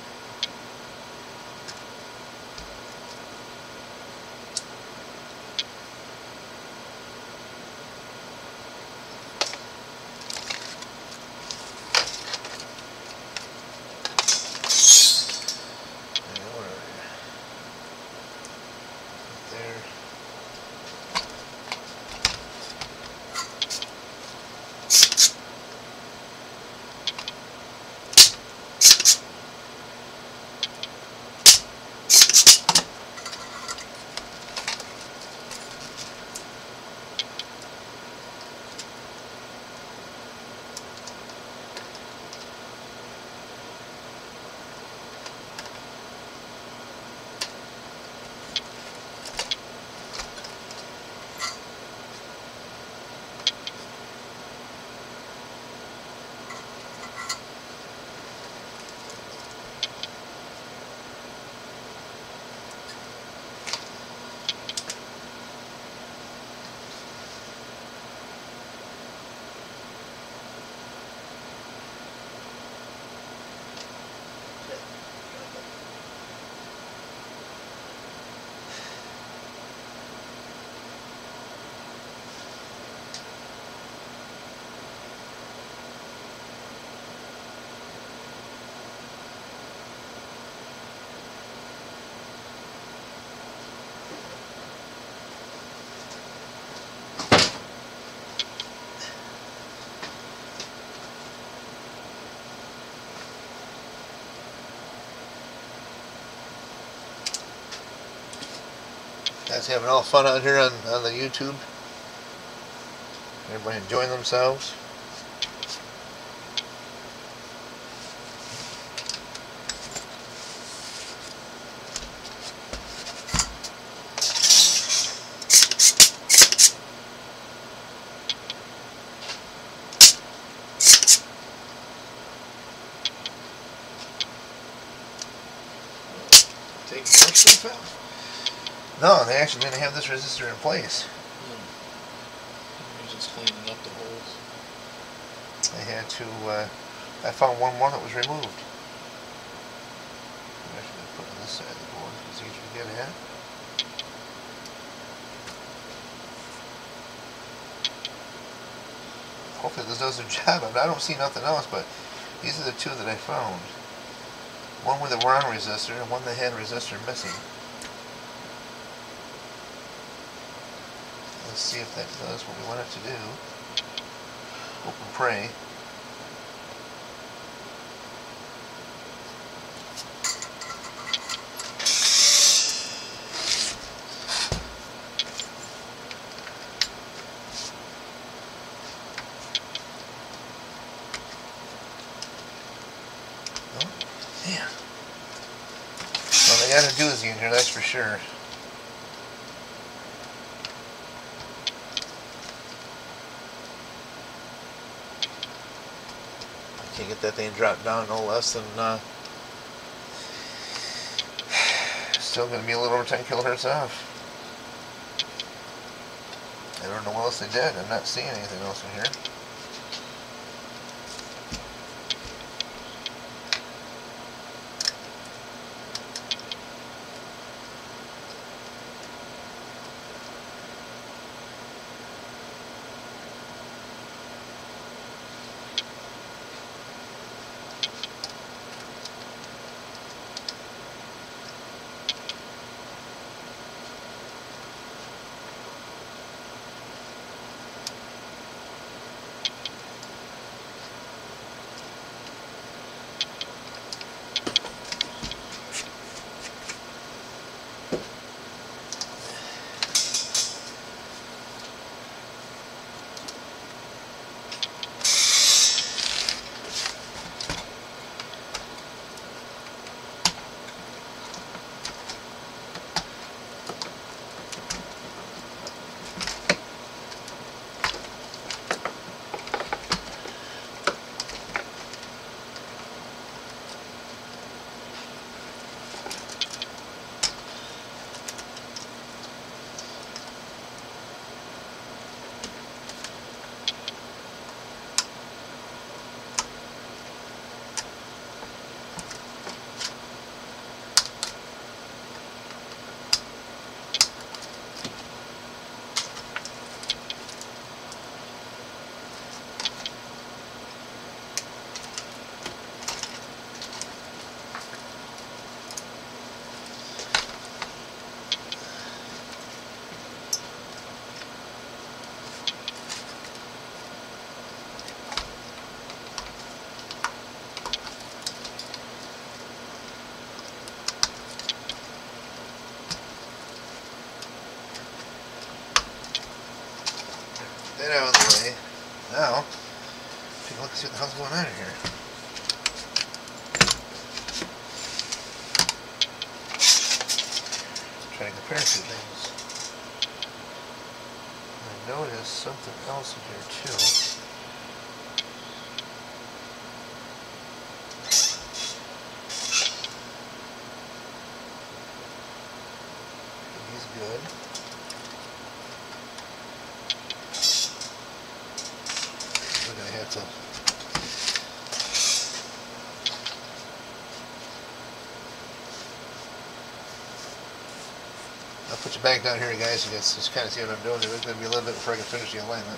Guys having all fun out here on, on the YouTube. Everybody enjoying themselves. Take more stuff out? No, they actually didn't have this resistor in place. Hmm. You're just cleaning up the holes. They had to, uh, I found one more that was removed. I'm actually put on this side of the board, it's easier to get at. Hopefully this does the job. I don't see nothing else, but these are the two that I found. One with a round resistor and one that had a resistor missing. Let's see if that does what we want it to do. Hope and pray. Oh, yeah. Well, they got a doozy in here, that's for sure. Can't get that thing dropped down no less than uh, still going to be a little over ten kilohertz off. I don't know what else they did. I'm not seeing anything else in here. that out of the way. Now, take a look and see what the hell's going on in here. Trying to compare two things. I noticed something else in here too. He's good. We're gonna have to I'll put you back down here, guys. You guys just kind of see what I'm doing. It's going to be a little bit before I can finish the alignment.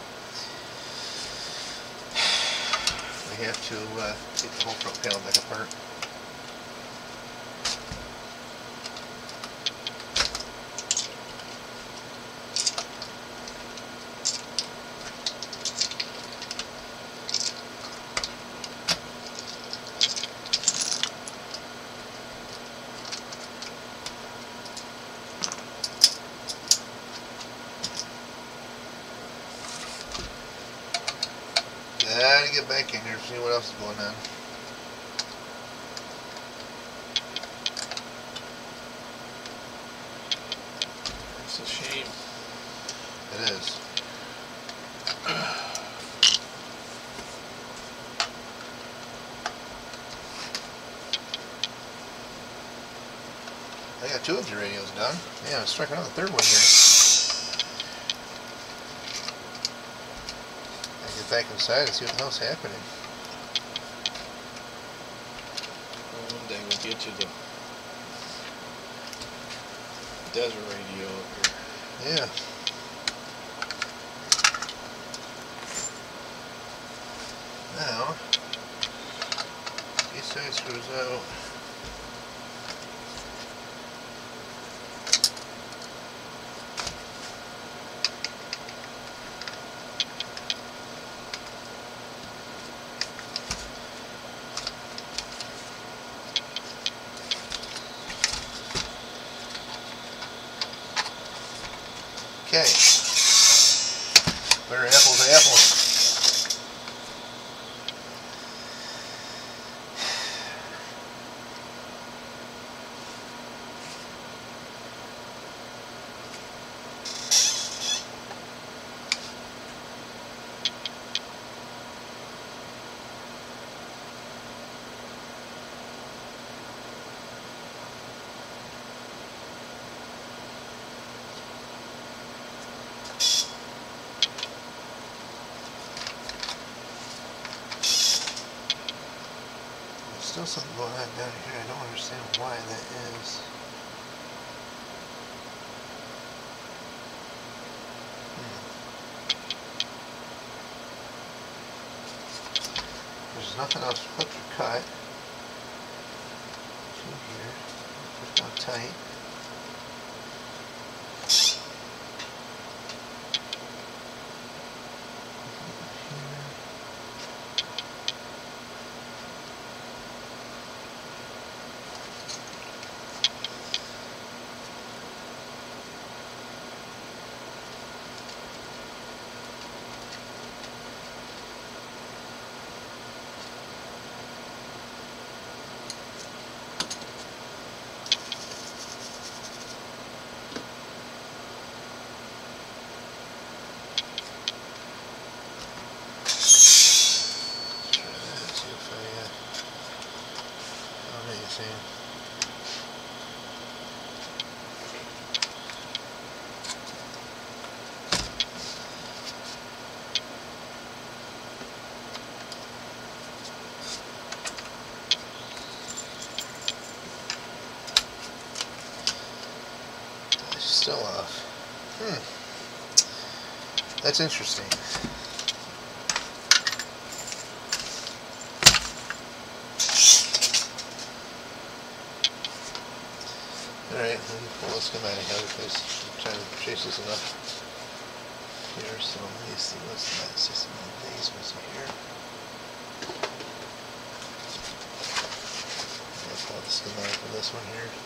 We have to uh, take the whole front panel back apart. Gotta get back in here and see what else is going on. It's a shame. It is. I got two of your radios done. Yeah, I'm striking on the third one here. Get back inside and see what the hell's happening. Well, one day we'll get you the desert radio up here. Yeah. Now, these side screws out. Okay, better apple to apple. Still something going on down here. I don't understand why that is. Hmm. There's nothing else clipped or cut. Two here. Pushed down tight. Still off. Hmm. That's interesting. Alright, let me pull this schematic out because I'm trying to chase this enough here. So let me see what's that system in these ones here. I'll pull out the schematic for this one here.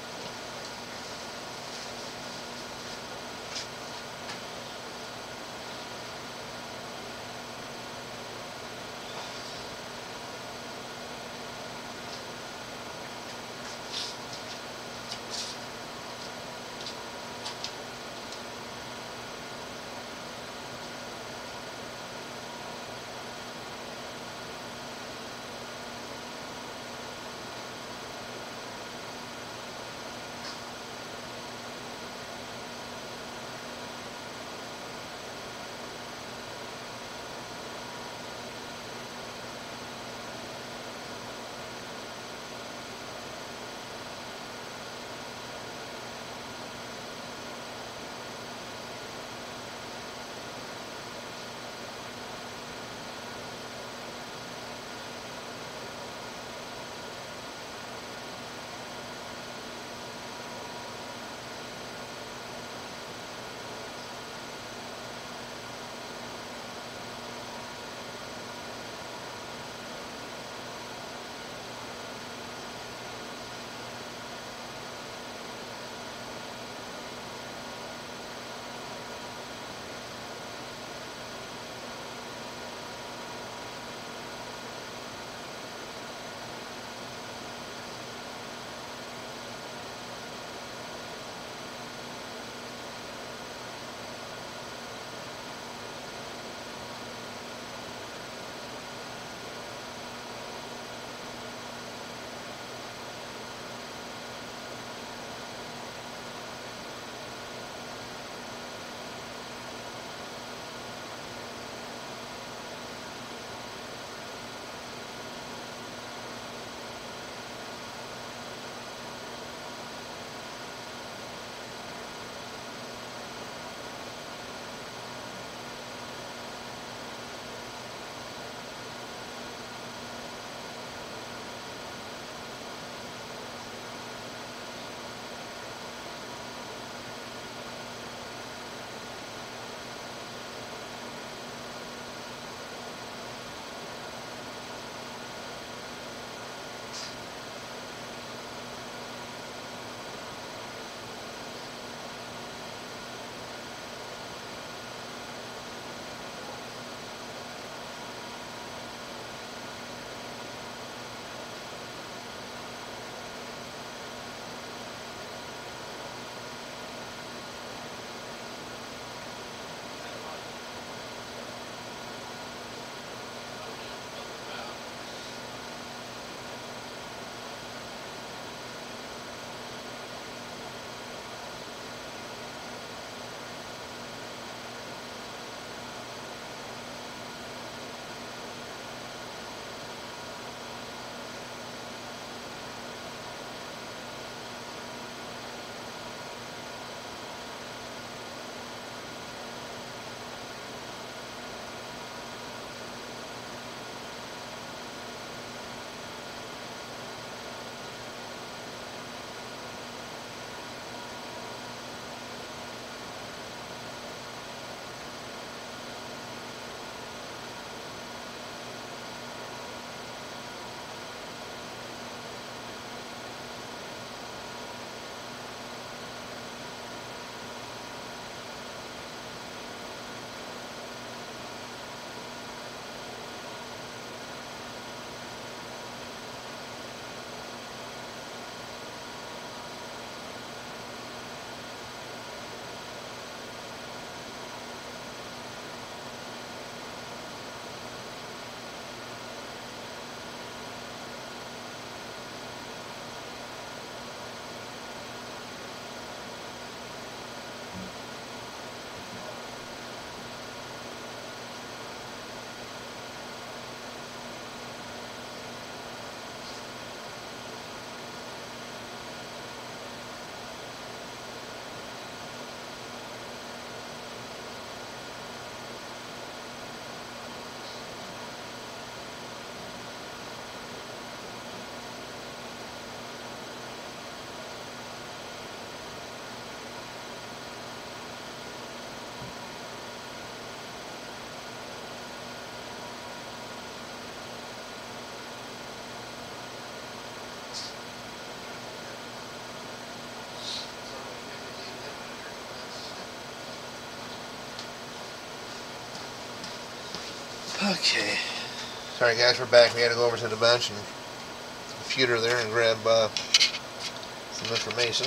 Okay. Sorry guys, we're back. We had to go over to the bench and computer there and grab uh, some information.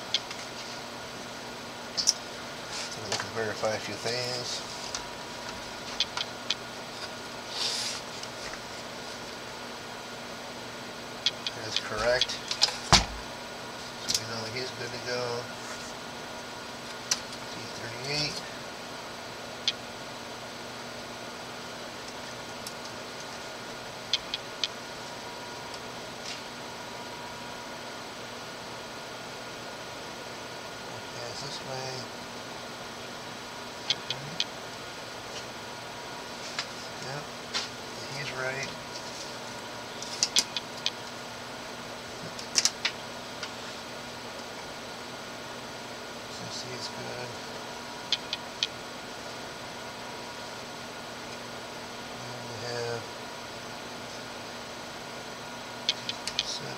So we can verify a few things. That's correct. So we know he's good to go. D thirty-eight. This way. Yep, he's right. C C is good. And we have seven.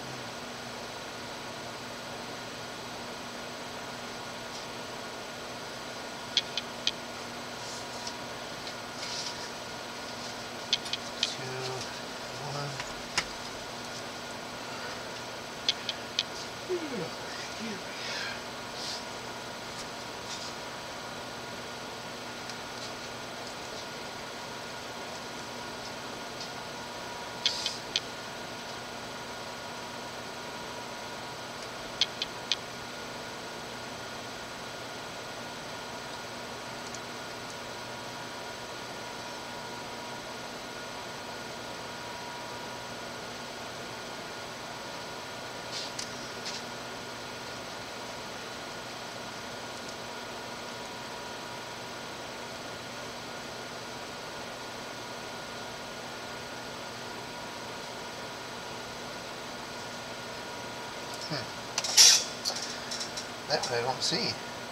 Hmm. That one I don't see.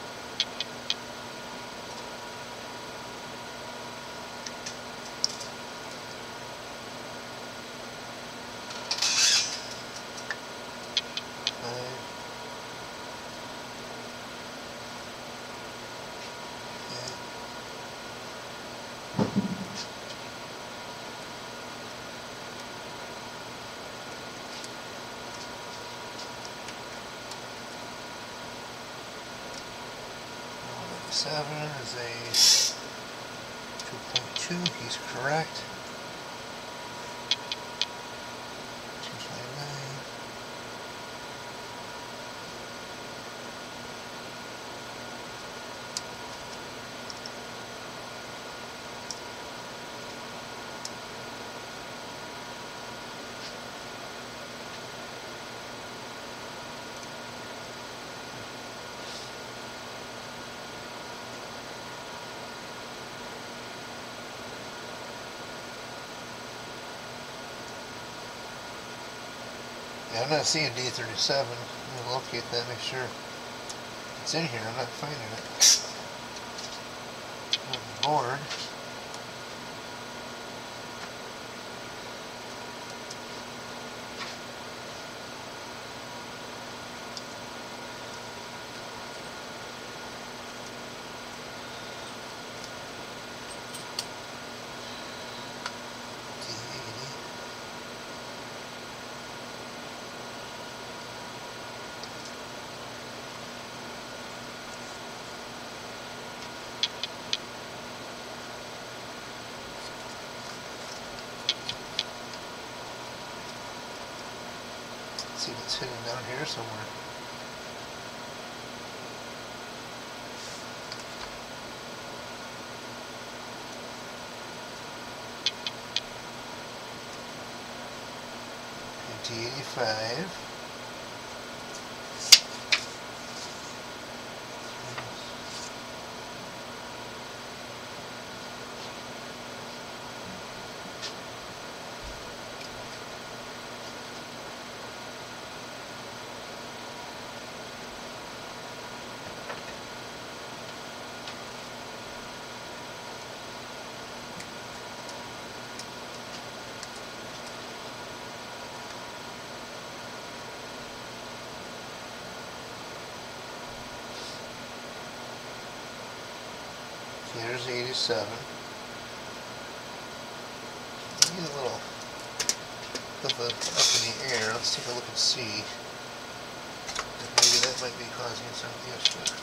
Seven is a two point two, he's correct. two twenty-nine. Yeah, I'm not seeing D thirty-seven. I'm going to locate that, make sure it's in here. I'm not finding it on the board. See if it's hidden down here somewhere. T eighty-five. Here's eighty-seven. of the, up in the air. Let's take a look and see. Maybe that might be causing some of the issue.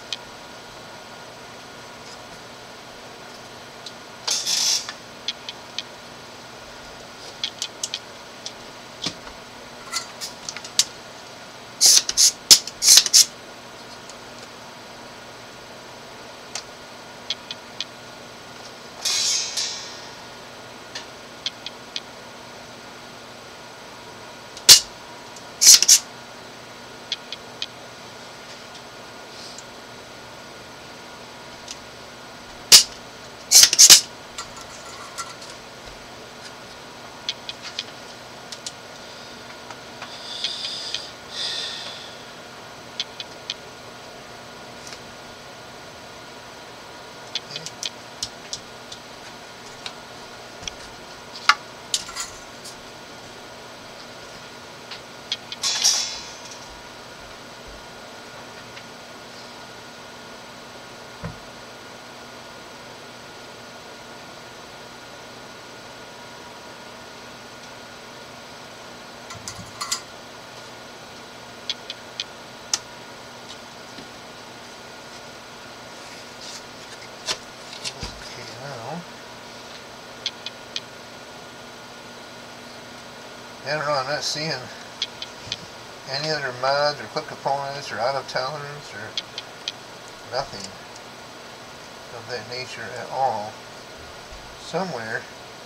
I don't know, I'm not seeing any other mods or clip components or out of tolerance or nothing of that nature at all. Somewhere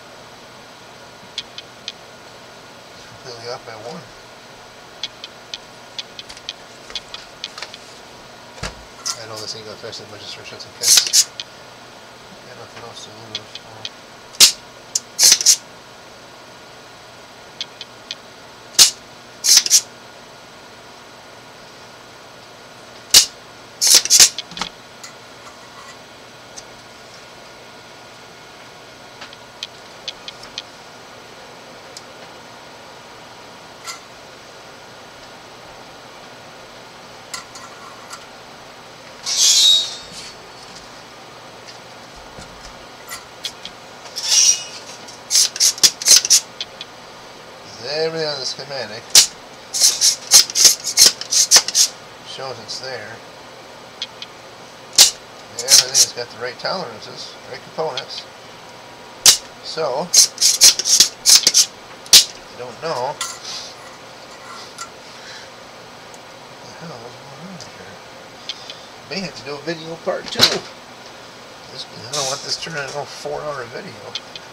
it's completely up at one. I know this ain't gonna fix it, but just for shits and case. Got nothing else to lose. So. Everything on the schematic shows it's there. Everything's got the right tolerances, right components. So, I don't know what the hell is going on here. May have to do a video part two. This, I don't want this turning into a four hour video.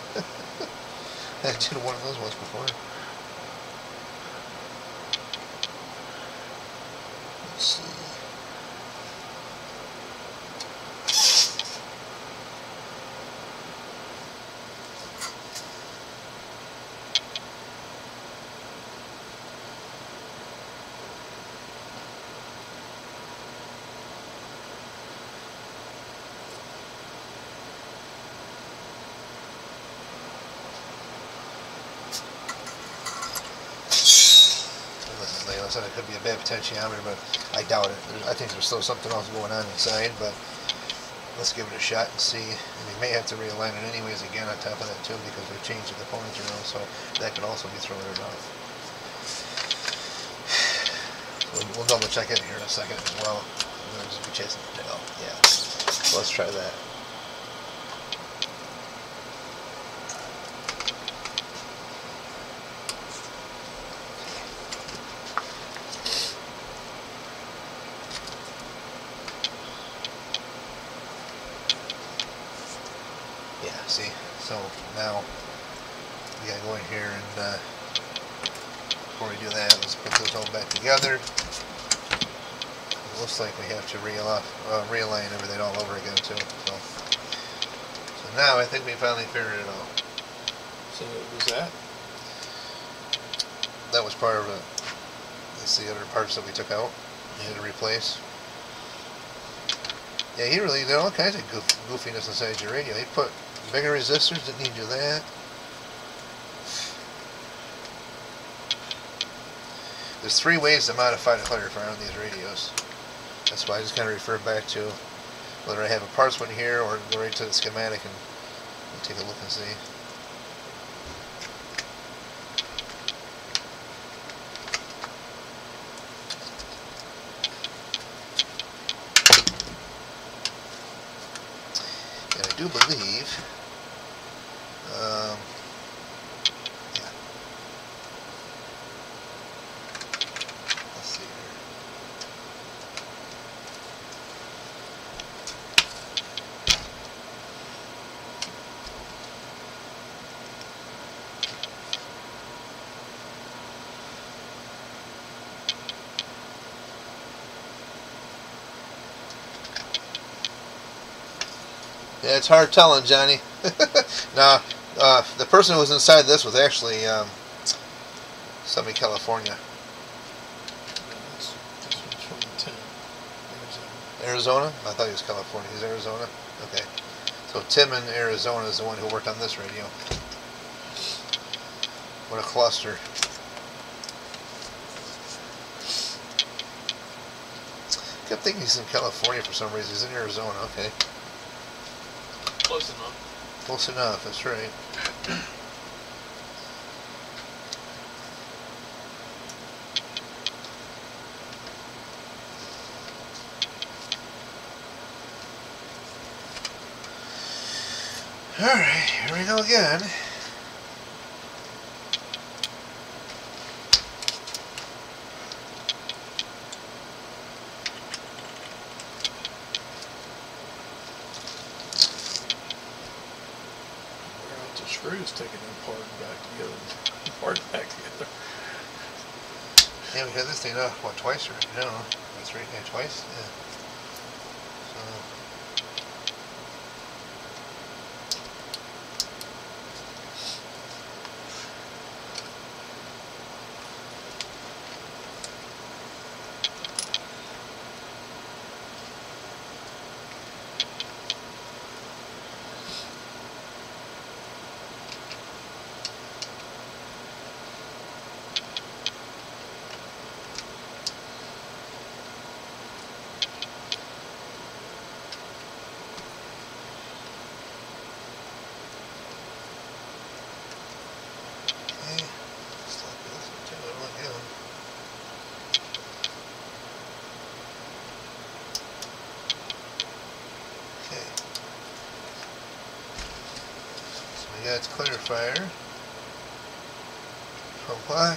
I did one of those ones before. Let's see. Said it could be a bad potentiometer, but I doubt it. There's, I think there's still something else going on inside, but let's give it a shot and see. And we may have to realign it anyways again on top of that too, because we've changed the components around, so that could also be throwing it off. We'll, we'll double check it here in a second as well. We'll just be chasing the tail. Yeah. So let's try that. Yeah, see, so now we gotta go in here and uh, before we do that, let's put this all back together. It looks like we have to reel off, uh, realign everything all over again too. So, so now I think we finally figured it out. So what was that? That was part of it. That's the other parts that we took out. We had to replace. Yeah, he really did all kinds of goof, goofiness inside your radio. He put bigger resistors, didn't need to do that. There's three ways to modify the clarifier on these radios. That's why I just kind of refer back to whether I have a parts one here or go right to the schematic and take a look and see. do believe, um, yeah, let's see here. Yeah, it's hard telling, Johnny. Now, uh, the person who was inside this was actually um, somebody California. No, this, this one's from Tim, Arizona. Arizona? I thought he was California. He's Arizona? Okay. So Tim in Arizona is the one who worked on this radio. What a cluster. I kept thinking he's in California for some reason. He's in Arizona. Okay. Close enough. Close enough, that's right. Alright, here we go again. The screws taking them apart and back together. Apart and back together. Yeah, we had this thing, uh, what, twice already? No, that's right, yeah, twice? Yeah. So. Yeah, it's clear fire from black.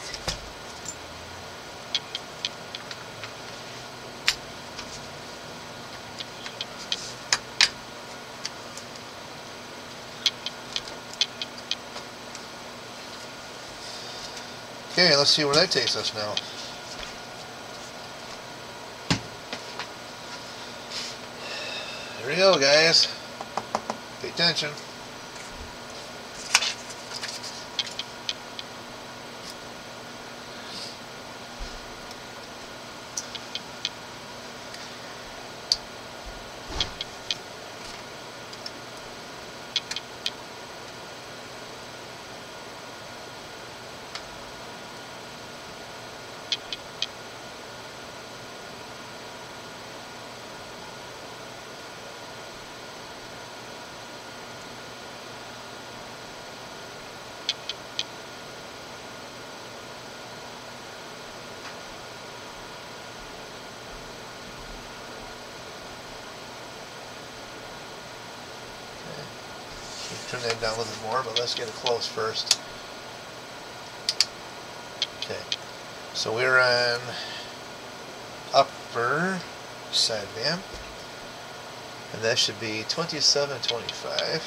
Okay, let's see where that takes us now. Here we go, guys. Pay attention. Turn that down a little bit more, but let's get it close first. Okay, so we're on upper sideband, and that should be twenty-seven twenty-five.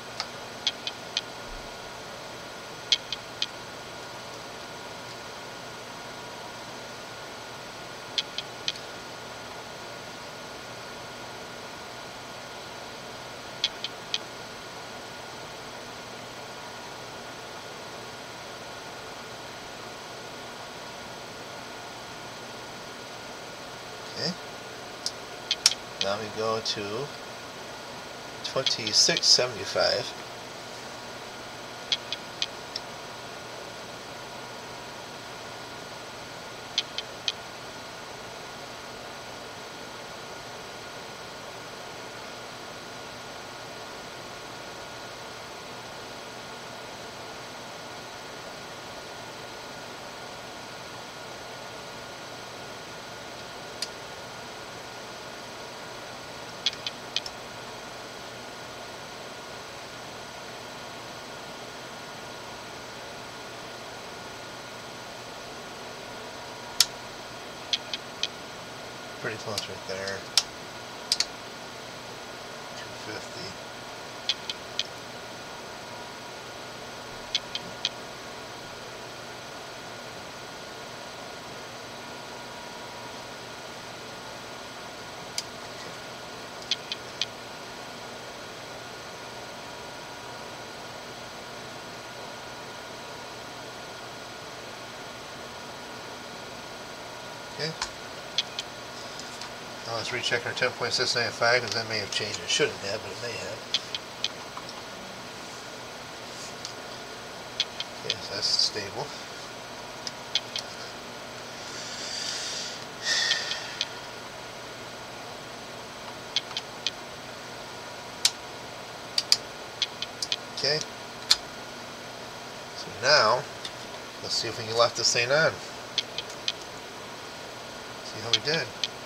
Okay. Now we go to twenty-six seventy-five. pretty close right there. two fifty. Okay. Now let's recheck our ten point six nine five because that may have changed. It shouldn't have, but it may have. Okay, so that's stable. Okay. So now, let's see if we can lock this thing on. See how we did.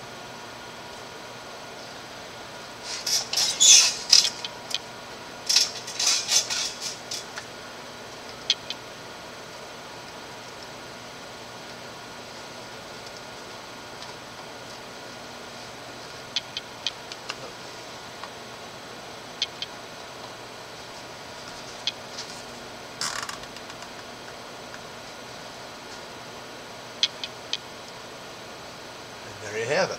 There you have it.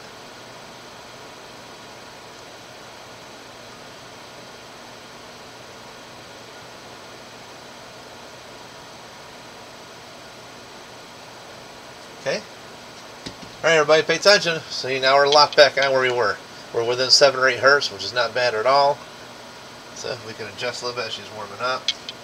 Okay. Alright everybody, pay attention. See, now we're locked back on where we were. We're within seven or eight hertz, which is not bad at all. So we can adjust a little bit as she's warming up.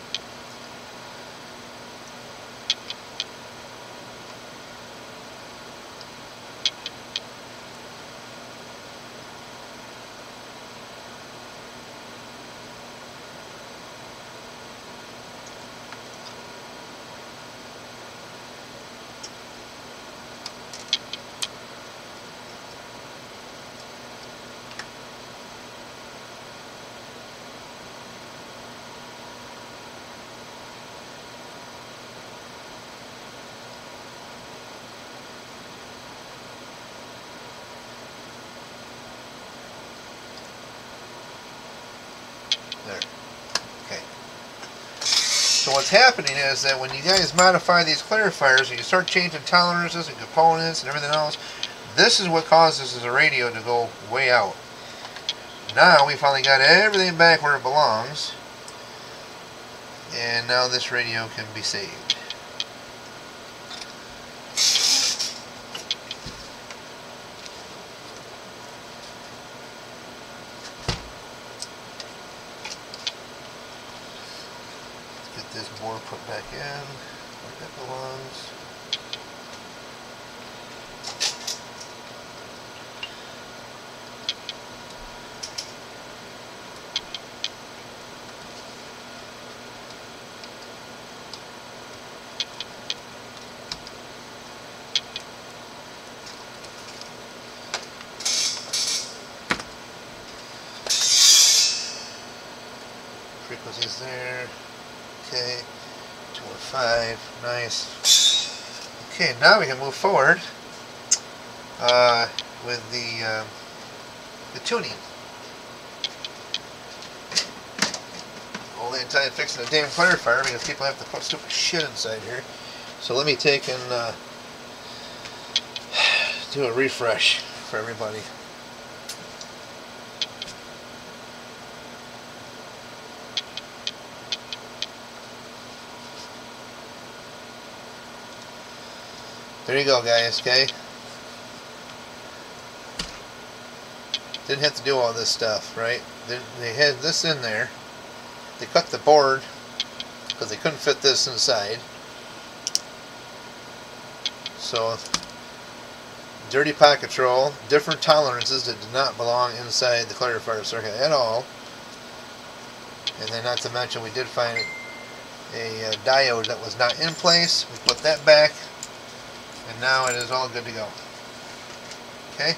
There. Okay. So what's happening is that when you guys modify these clarifiers and you start changing tolerances and components and everything else, this is what causes the radio to go way out. Now we finally got everything back where it belongs, and now this radio can be saved. This board put back in where that belongs. Frequencies there. Okay, two oh five, nice. Okay, now we can move forward uh, with the uh, the tuning. All the time fixing the damn clarifier because people have to put stupid shit inside here. So let me take and uh, do a refresh for everybody. There you go, guys, okay? Didn't have to do all this stuff, right? They, they had this in there. They cut the board because they couldn't fit this inside. So, dirty pot control, different tolerances that did not belong inside the clarifier circuit at all. And then not to mention we did find a, a diode that was not in place. We put that back. And now it is all good to go. Okay?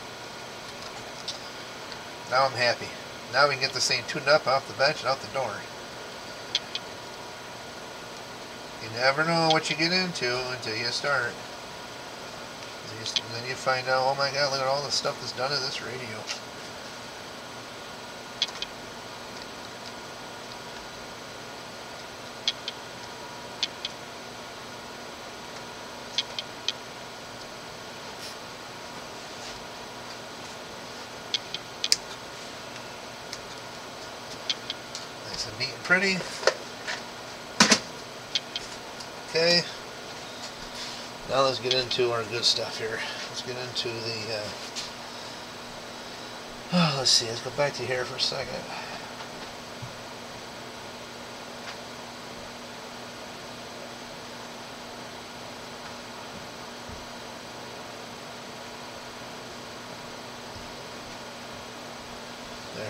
Now I'm happy. Now we can get this thing tuned up off the bench and out the door. You never know what you get into until you start. And then you find out, oh my god, look at all the stuff that's done to this radio. Nice and neat and pretty. Okay. Now let's get into our good stuff here. Let's get into the, uh, oh, let's see, let's go back to here for a second. There.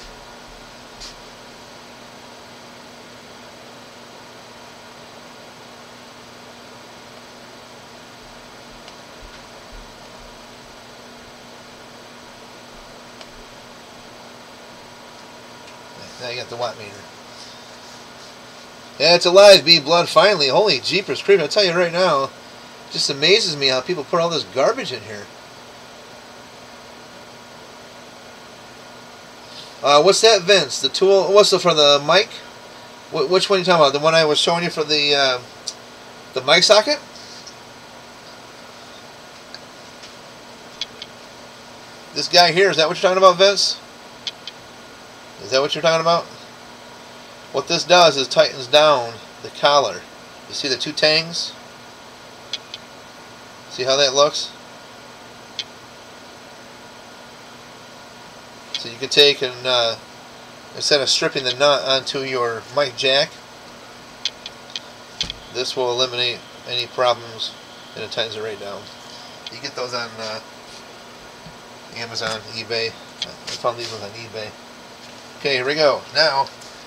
Now you got the watt meter. Yeah, it's alive, B blood, finally. Holy jeepers creepers. I'll tell you right now, it just amazes me how people put all this garbage in here. Uh, what's that, Vince? The tool, what's the, for the mic? Wh which one are you talking about? The one I was showing you for the, uh, the mic socket? This guy here, is that what you're talking about, Vince? Is that what you're talking about? What this does is tightens down the collar. You see the two tangs? See how that looks? So you can take and uh, instead of stripping the nut onto your mic jack, this will eliminate any problems and it tightens it right down. You get those on uh, Amazon, eBay. I found these ones on eBay. Okay, here we go. Now,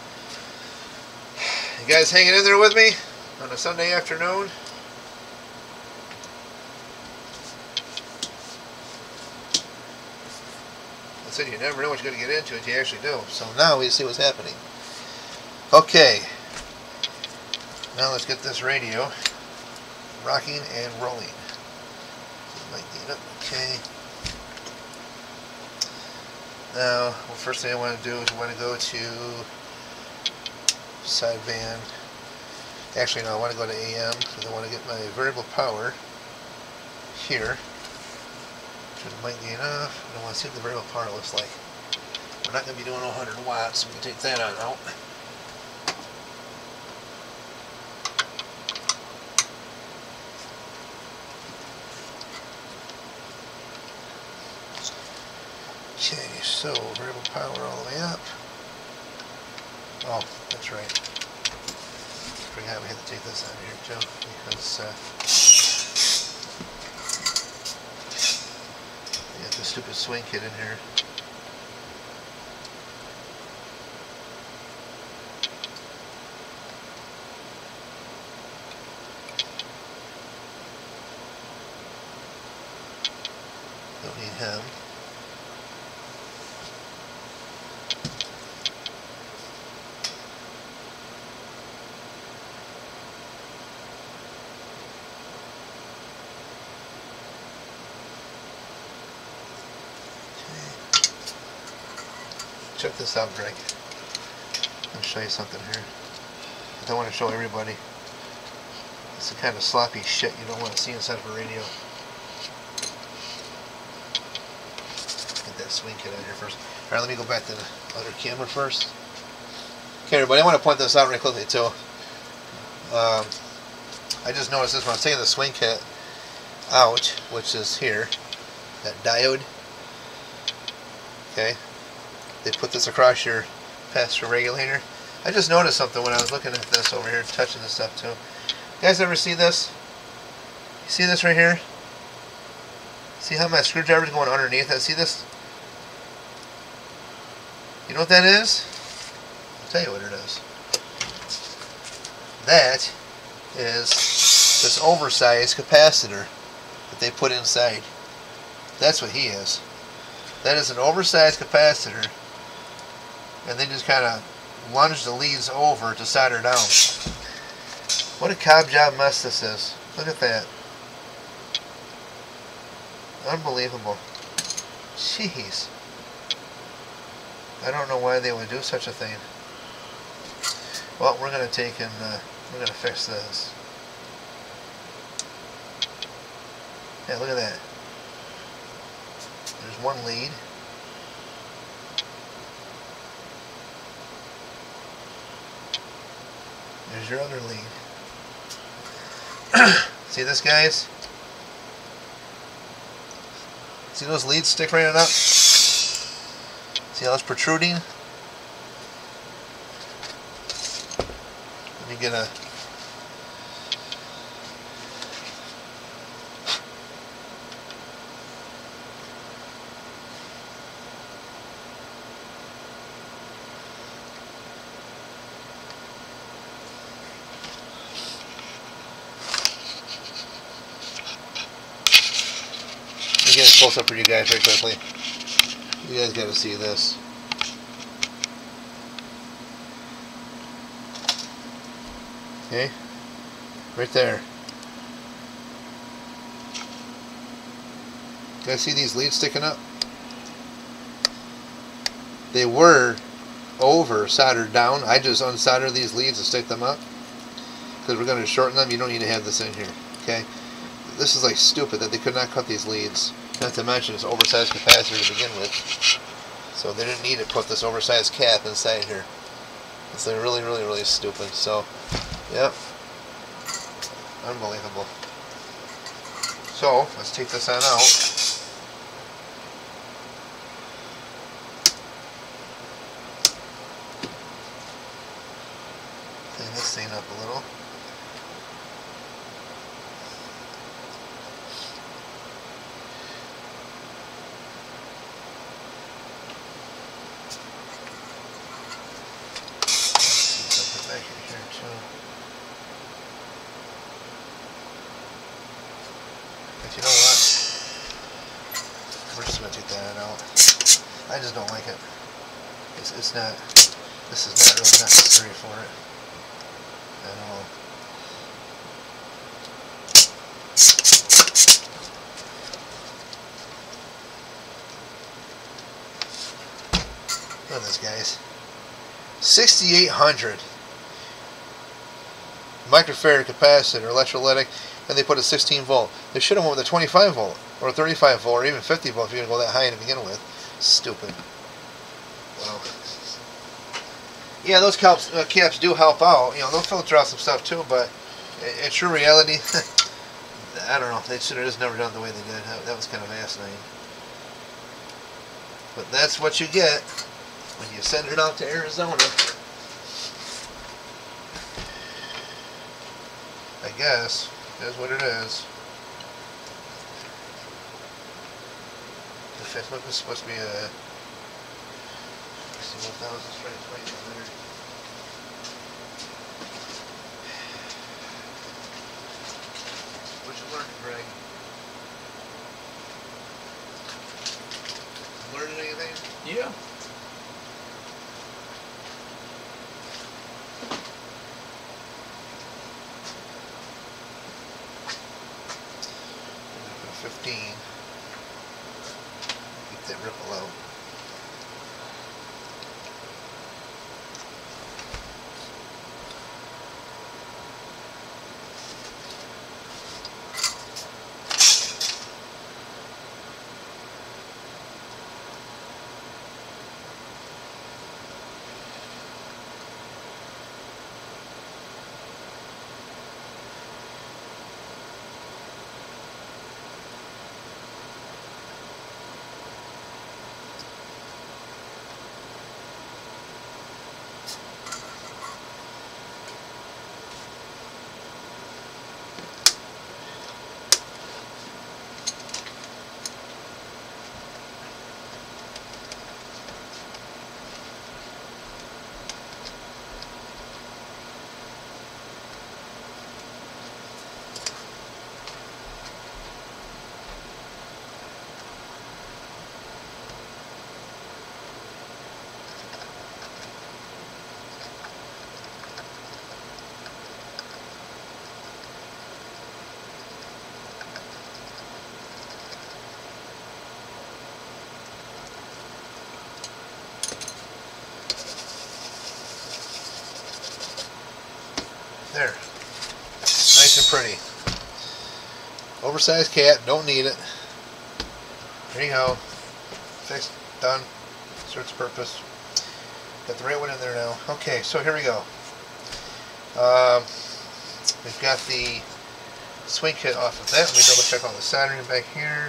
you guys hanging in there with me on a Sunday afternoon? I said you never know what you're going to get into until you actually do. So now we see what's happening. Okay. Now let's get this radio rocking and rolling. Might need it. Okay. Now, well, first thing I want to do is I want to go to sideband. Actually, no, I want to go to A M because I want to get my variable power here. Which might be enough. I want to see what the variable power looks like. We're not going to be doing one hundred watts, so we can take that on out. Okay, so variable power all the way up. Oh, that's right. Forgot we had to take this out of here too, because uh, we got the stupid swing kit in here. Don't need him. Check this out, Greg. I'll show you something here. I don't want to show everybody. It's the kind of sloppy shit you don't want to see inside of a radio. Get that swing kit out of here first. Alright, let me go back to the other camera first. Okay, everybody, I want to point this out really quickly too. Um, I just noticed this when I was taking the swing kit out, which is here, that diode. Okay. They put this across your pass-through regulator. I just noticed something when I was looking at this over here, touching this stuff too. You guys ever see this? You see this right here? See how my screwdriver's going underneath it? See this? You know what that is? I'll tell you what it is. That is this oversized capacitor that they put inside. That's what he is. That is an oversized capacitor, and they just kind of lunge the leads over to solder down. What a cob job mess this is. Look at that. Unbelievable. Jeez. I don't know why they would do such a thing. Well, we're going to take and uh, we're going to fix this. Yeah, look at that. There's one lead. There's your other lead. See this, guys? See those leads stick right on up? See how it's protruding? Let me get a... Let me get a close up for you guys very quickly. You guys got to see this. Okay, right there. You guys see these leads sticking up? They were over soldered down. I just unsolder these leads and stick them up because we're going to shorten them. You don't need to have this in here. Okay, this is like stupid that they could not cut these leads. Not to mention it's oversized capacitor to begin with, so they didn't need to put this oversized cap inside here. It's like really, really, really stupid. So, yep, unbelievable. So let's take this on out. Clean this thing up a little. But you know what? We're just going to take that out. I just don't like it. It's, it's not, this is not really necessary for it at all. Look at this, guys. sixty-eight hundred microfarad capacitor, electrolytic, and they put a sixteen volt. They should have went with a twenty-five volt or a thirty-five volt or even fifty volt if you're going to go that high to begin with. Stupid. Well, yeah, those caps, uh, caps do help out. You know, they'll filter out some stuff too, but in true reality, I don't know. They should have just never done it the way they did. That was kind of asinine. But that's what you get when you send it out to Arizona. I guess that's what it is. The fifth one was supposed to be a sixty-one thousand straight twenty there. What you learning, Greg? Learning anything? Yeah. fifteen. Keep that ripple out. There. Nice and pretty. Oversized cat, don't need it. There you go. Fixed, done. Serves its purpose. Got the right one in there now. Okay, so here we go. Um, we've got the swing kit off of that. Let me double check all the soldering back here.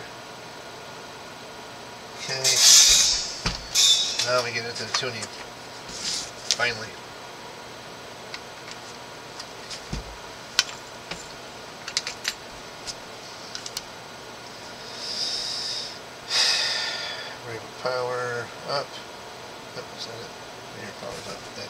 Okay. Now we get into the tuning. Finally. Raven power up. Yep, is that it? Raven power's up. That.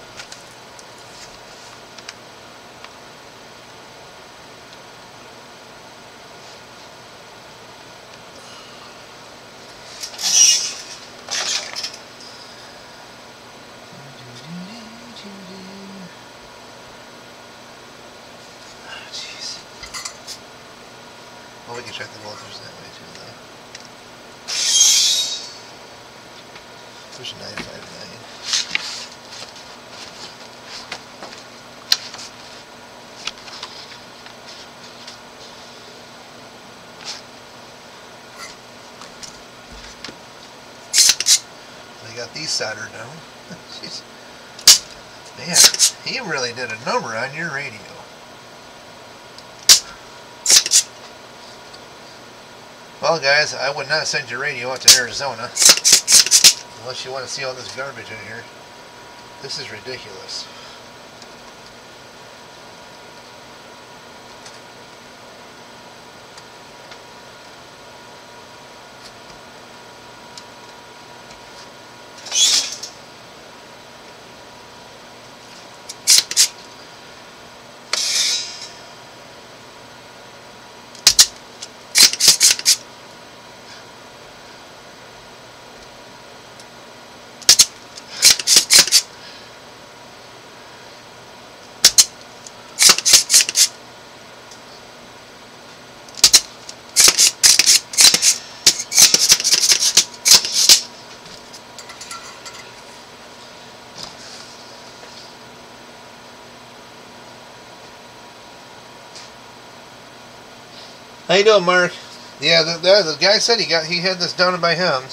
Well, we can check the voltage that way too, though. There's nine five nine. They got these soldered down. Jeez. Man, he really did a number on your radio. Well, guys, I would not send your radio out to Arizona unless you want to see all this garbage in here. This is ridiculous. How you doing, Mark? Yeah, the, the, the guy said he got he had this done by him.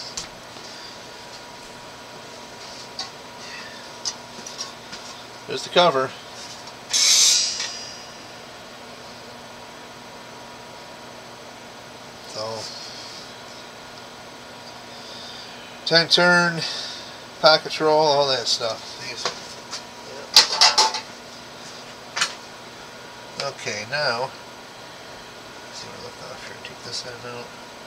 There's the cover. So, time turn, pocket control, all that stuff. Yep. Okay, now. See what I left off here. Take this end out.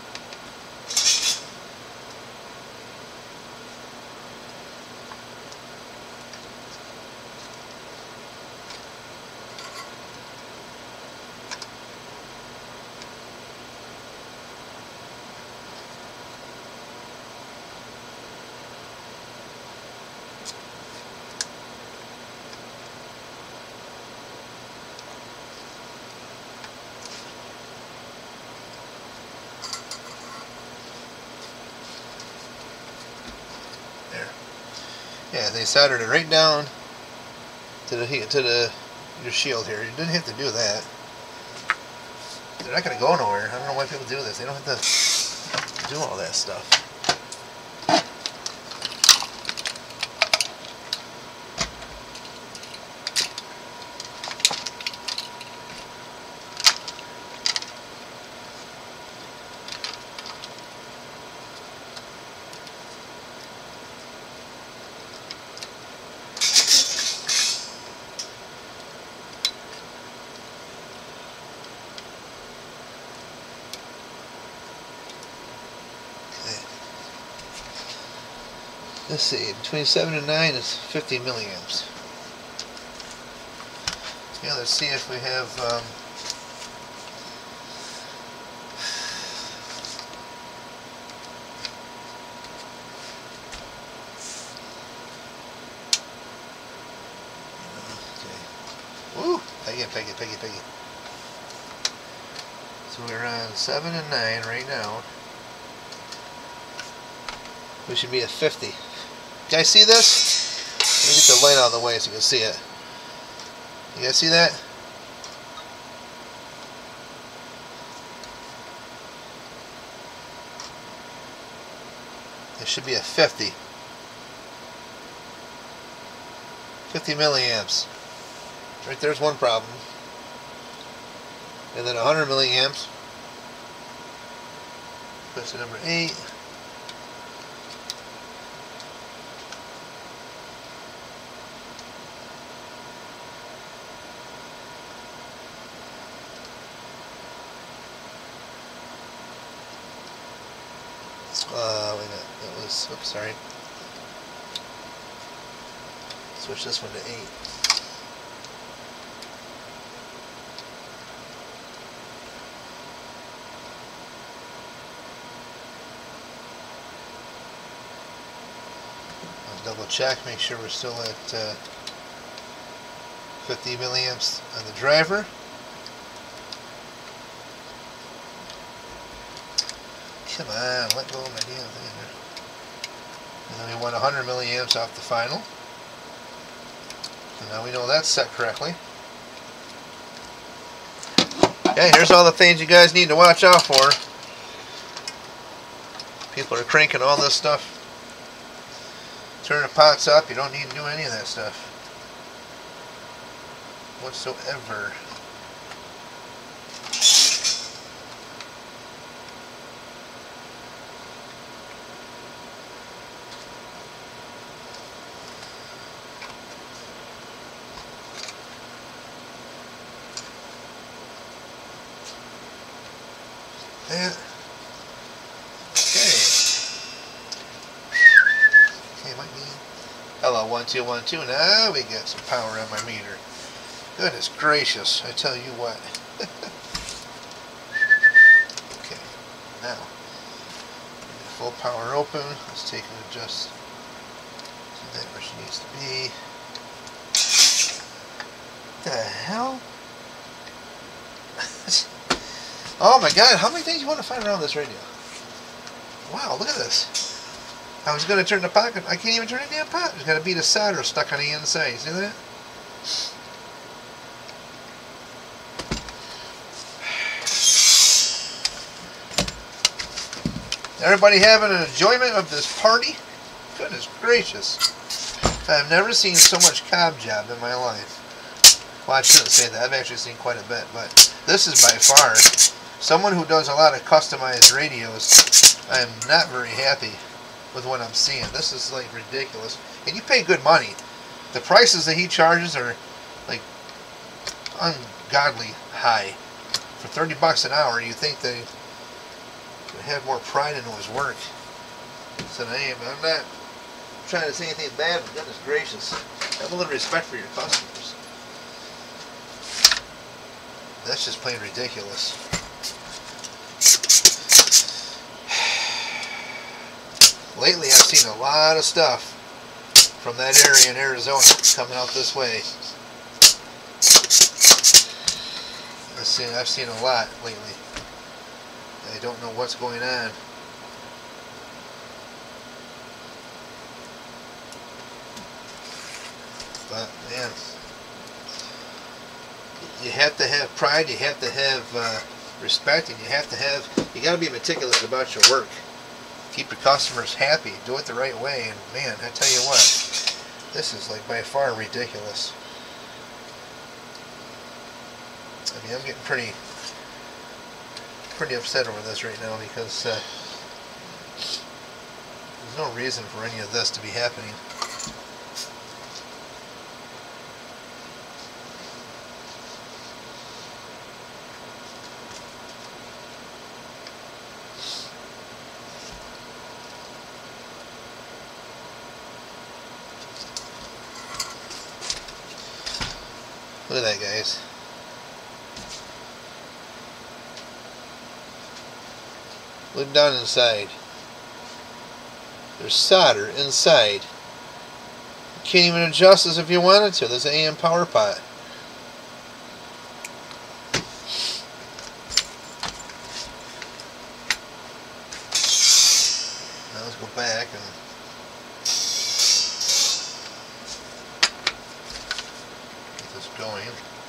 Yeah, they soldered it right down to the to the your shield here. You didn't have to do that. They're not going to go nowhere. I don't know why people do this. They don't have to do all that stuff. Let's see, between seven and nine is fifty milliamps. Yeah, let's see if we have um, okay. Woo! Peggy, Peggy, Peggy, Peggy. So we're on seven and nine right now. We should be at fifty. Can I see this? Let me get the light out of the way so you can see it. You guys see that? It should be a fifty. fifty milliamps. Right there's one problem. And then one hundred milliamps. Press number eight. Uh, wait a minute. That was, oops, sorry. Switch this one to eight. I'll double check, make sure we're still at uh, fifty milliamps on the driver. Come on, let go of my damn thing. And then we want one hundred milliamps off the final. So now we know that's set correctly. Okay, here's all the things you guys need to watch out for. People are cranking all this stuff. Turn the pots up, you don't need to do any of that stuff whatsoever. And, okay. Okay, might be. Hello, one two one two. Now we got some power on my meter. Goodness gracious! I tell you what. Okay, now full power open. Let's take and adjust that where she needs to be. What the hell? Oh my god, how many things you want to find around this radio? Wow, look at this. I was going to turn the pocket. I can't even turn the damn pot. There's got to be the solder stuck on the inside. See that? Everybody having an enjoyment of this party? Goodness gracious. I've never seen so much cob job in my life. Well, I shouldn't say that. I've actually seen quite a bit, but this is by far, someone who does a lot of customized radios, I am not very happy with what I'm seeing. This is like ridiculous. And you pay good money. The prices that he charges are like ungodly high. For thirty bucks an hour, you think they would have more pride into his work. So I am. I'm not trying to say anything bad, but goodness gracious. Have a little respect for your customers. That's just plain ridiculous. Lately I've seen a lot of stuff from that area in Arizona coming out this way. I've seen, I've seen a lot lately. I don't know what's going on. But man, you have to have pride, you have to have uh, respect, and you have to have, you got to be meticulous about your work. Keep your customers happy, do it the right way, and man, I tell you what, this is like by far ridiculous. I mean, I'm getting pretty, pretty upset over this right now because uh, there's no reason for any of this to be happening. Look at that, guys. Look down inside. There's solder inside. You can't even adjust this if you wanted to. There's an A M power pot. Now let's go back and going.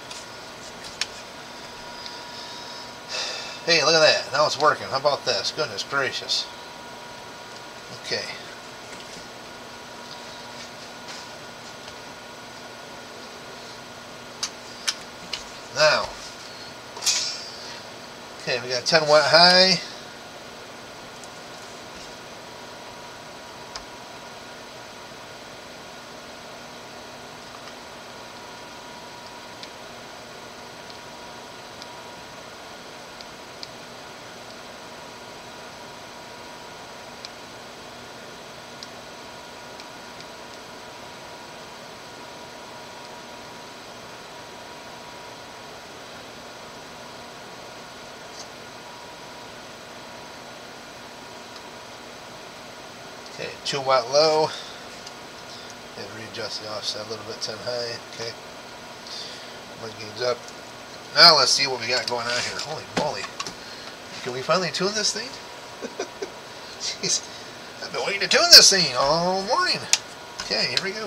Hey, look at that. Now it's working. How about this? Goodness gracious. Okay. Now. Okay, we got ten watt high. Okay, two watt low. And readjust the offset a little bit, ten high. Okay. One gains up. Now let's see what we got going on here. Holy moly. Can we finally tune this thing? Jeez. I've been waiting to tune this thing all morning. Okay, here we go.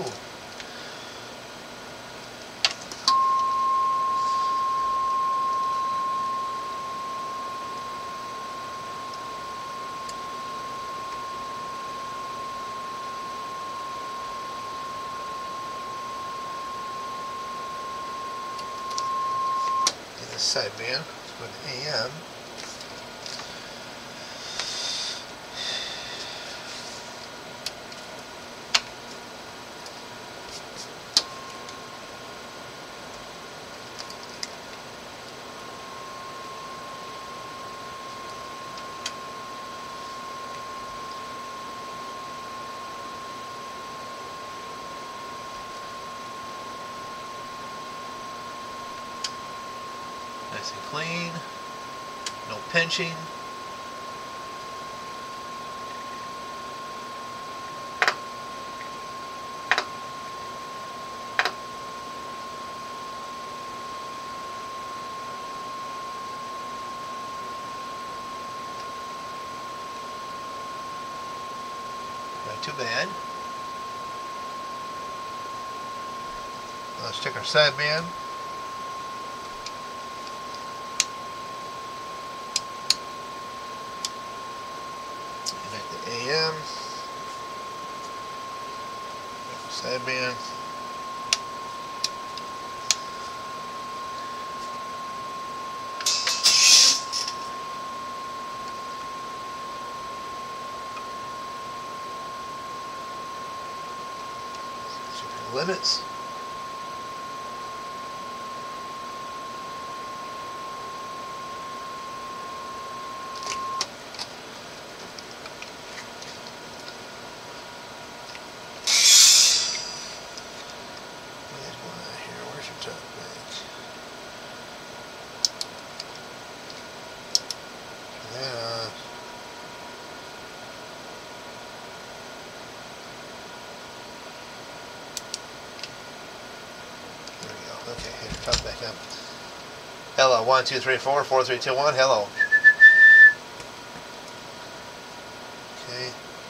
Sideband, let's go to A M. Nice and clean, no pinching. Not too bad. Let's check our sideband. A M, sideband, super limits. Yeah. There we go. Okay, here, top back up. Hello, one, two, three, four, four, three, two, one. Hello. Okay.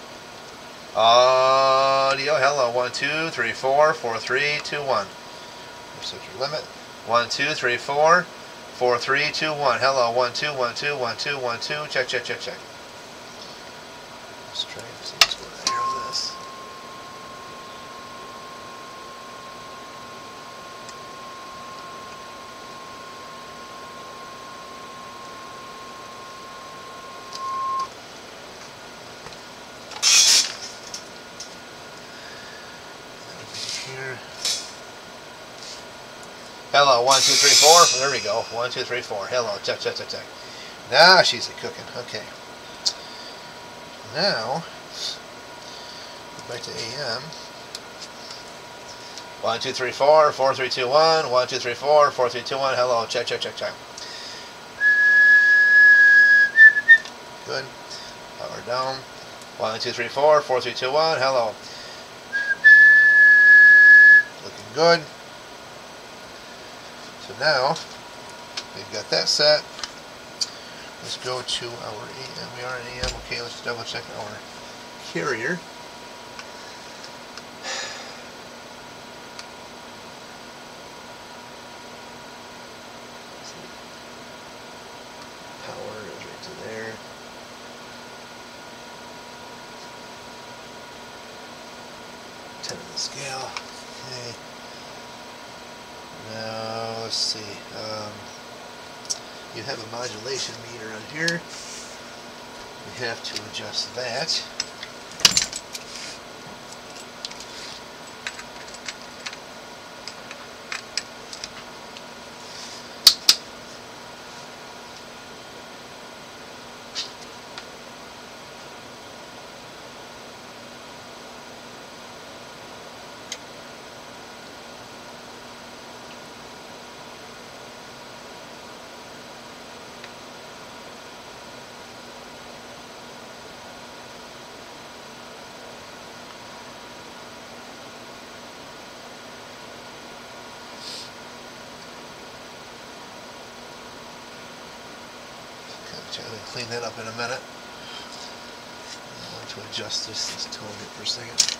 Audio. Hello, one, two, three, four, four, three, two, one. Set your limit. One, two, three, four, four, three, two, one. Hello, one, two, one, two, one, two, one, two. Check, check, check, check. Let's try and see what's going on here with this. Here. Hello, one, two, three, four. There we go. One, two, three, four. Hello, check, check, check, check. Now she's a cooking. Okay. Now, go back to A M. One, two, three, four, four, three, two, one. One, two, three, four, four, three, two, one. Hello, check, check, check, check. Good. Power down. One, two, three, four, four, three, two, one. Hello. Looking good. So now, we've got that set. Let's go to our A M. We are in A M. Okay, let's double check our carrier. ten on the scale. Okay. Now let's see. Um, you have a modulation meter on here. We have to adjust that. I'll clean that up in a minute. I want to adjust this, this tone here for a second.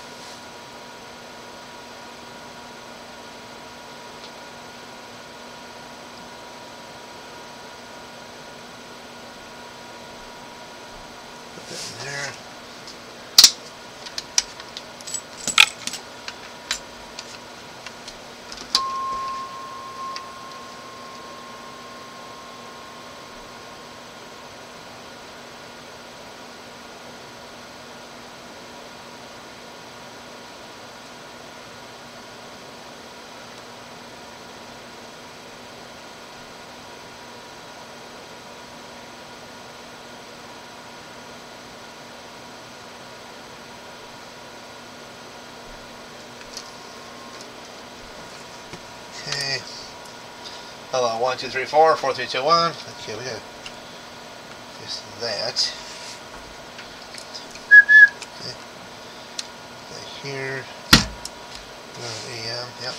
Put that in there. Okay. Hello, one, two, three, four, four, three, two, one. Okay, we got just that. Okay. Right here. A M. Yep.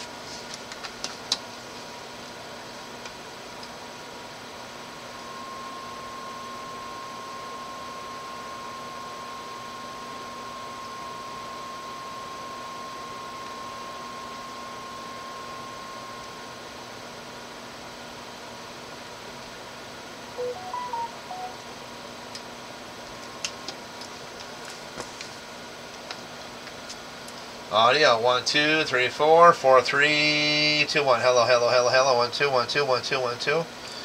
Audio one two three four four three two one. Hello, hello, hello, hello. One two one two one two one two.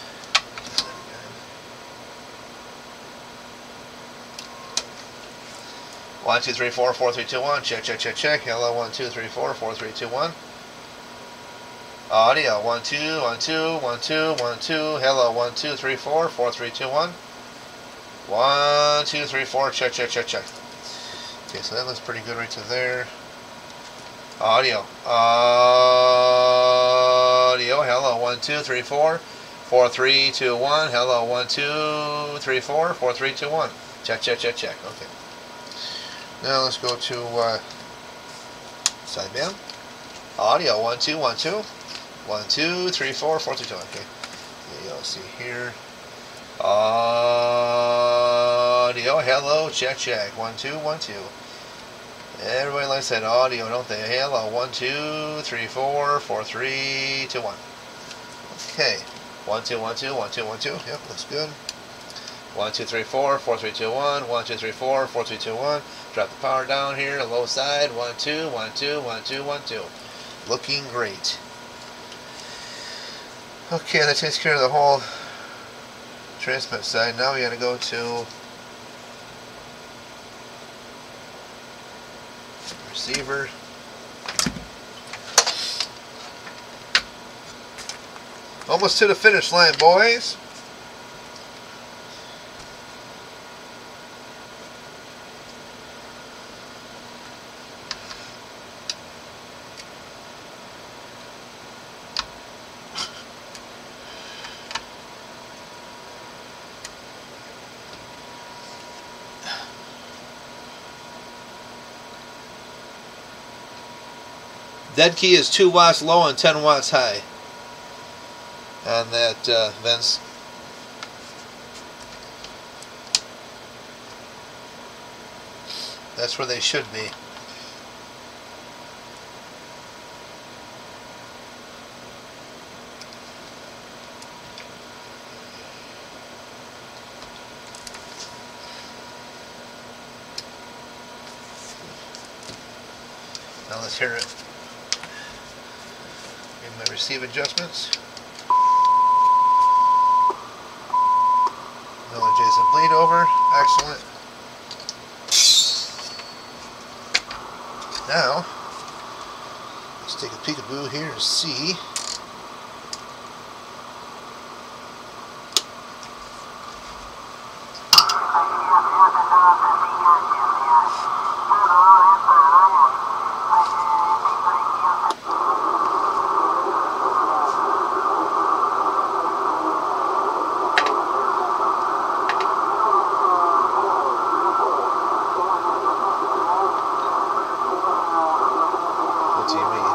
One two three four four three two one. Check check check check. Hello, one two three four four three two one. Audio one two one two one two one two. Hello, one two three four four three two one. One two three four. Check check check check. Okay, so that looks pretty good right to there. Audio. Audio. Hello. One, two, three, four, four, three, two, one. Hello. One, two, three, four, four, three, two, one. Check, check, check, check. Okay. Now let's go to uh, sideband. Audio. One, two, one, two, one, two, three, four, four, three, two. Okay. You'll see here. Audio. Hello. Check, check. One, two, one, two. Everybody likes that audio, don't they? Hello, one, two, three, four, four, three, two, one. Okay, one, two, one, two, one, two, one, two. Yep, looks good. One, two, three, four, four, three, two, one. One, two, three, four, four, three, two, one. Drop the power down here, low side. One, two, one, two, one, two, one, two. Looking great. Okay, that takes care of the whole transmit side. Now we got to go to receiver. Almost to the finish line, boys. Dead key is two watts low and ten watts high on that uh, vents. That's where they should be. Now let's hear it. Give my receive adjustments. No adjacent bleed over. Excellent. Now, let's take a peekaboo here and see. What do you mean?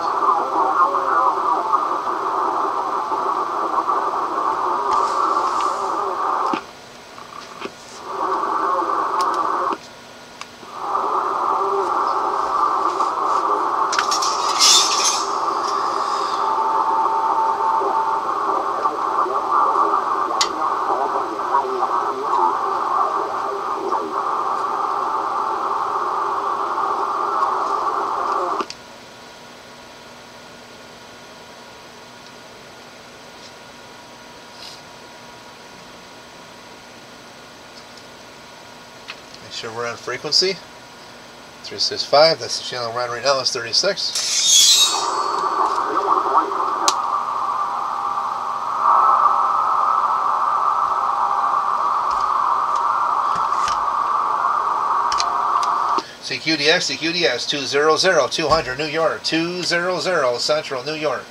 Make sure we're on frequency. three six five, that's the channel we're on right now, it's thirty-six. C Q D X, C Q D X, two zero zero, two hundred, New York, two zero zero, Central, New York.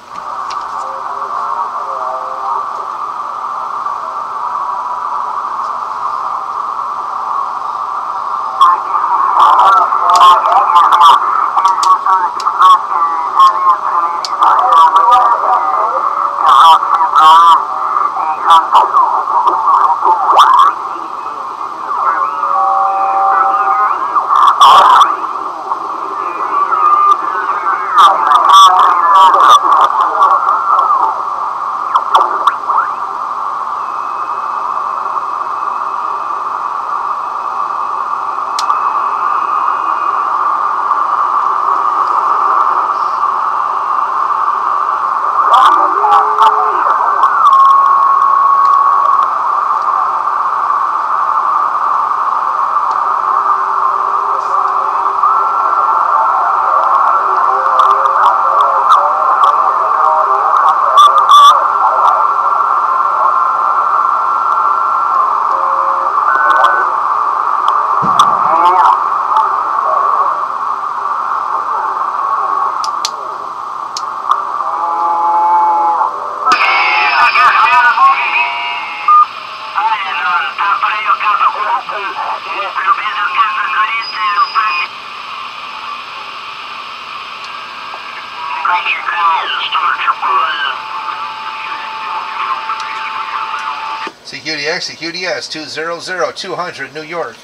C Q D X, C Q D S, two zero zero, two hundred, New York.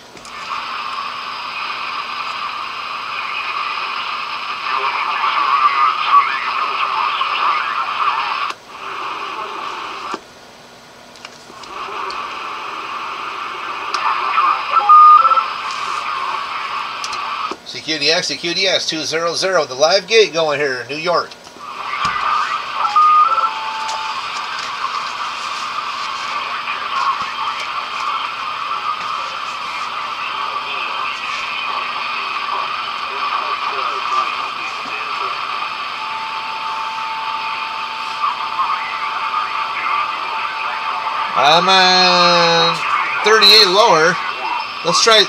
C Q D X, C Q D S, two zero zero, the live gate going here, New York. I'm on thirty-eight lower. Let's try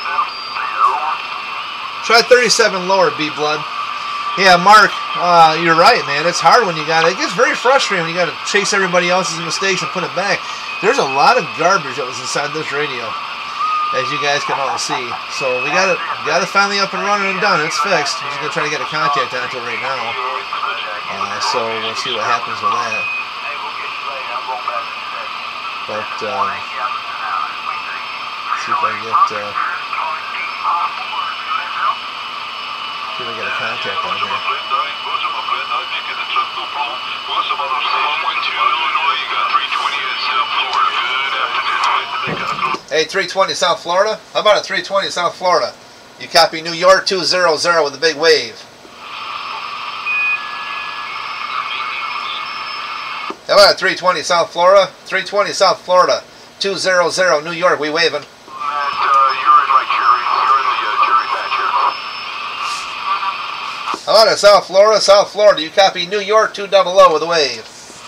try thirty-seven lower, B-Blood. Yeah, Mark, uh, you're right, man. It's hard when you got it. It gets very frustrating when you got to chase everybody else's mistakes and put it back. There's a lot of garbage that was inside this radio, as you guys can all see. So we got it, got it finally up and running and done. It's fixed. I'm just gonna try to get a contact onto it right now. Uh, so we'll see what happens with that. But, um, see if I can get, uh, see if I get a contact on here. Hey, three twenty South Florida? How about a three twenty South Florida? You copy New York two zero zero with a big wave. How about three twenty South Florida? three twenty South Florida. two zero zero New York, we waving. Uh, you're in my cherry. You're in the uh, cherry patch here. How about it, South Florida? South Florida, you copy New York two zero zero with a wave.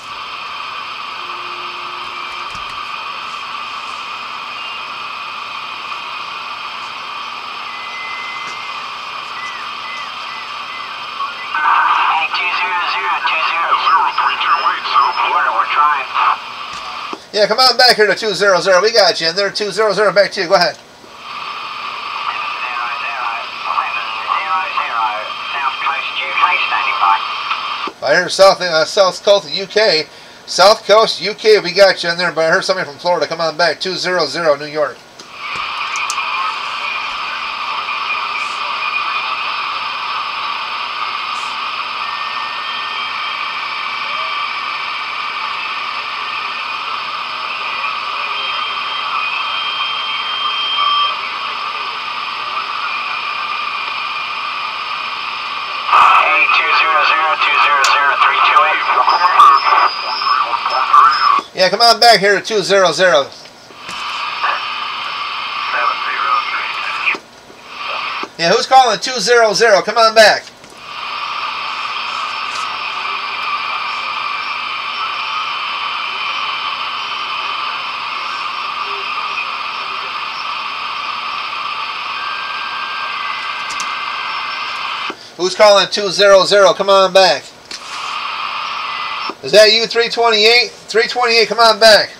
Yeah, come on back here to two zero zero. We got you. And they're two zero zero. Back to you. Go ahead. I heard South, uh, South Coast U K. South Coast U K, we got you in there. But I heard somebody from Florida. Come on back. two zero zero New York. Yeah, come on back here to two zero zero. Yeah, who's calling two zero zero? Come on back. Who's calling two zero zero? Come on back. Is that you, three twenty-eight? three twenty-eight, come on back.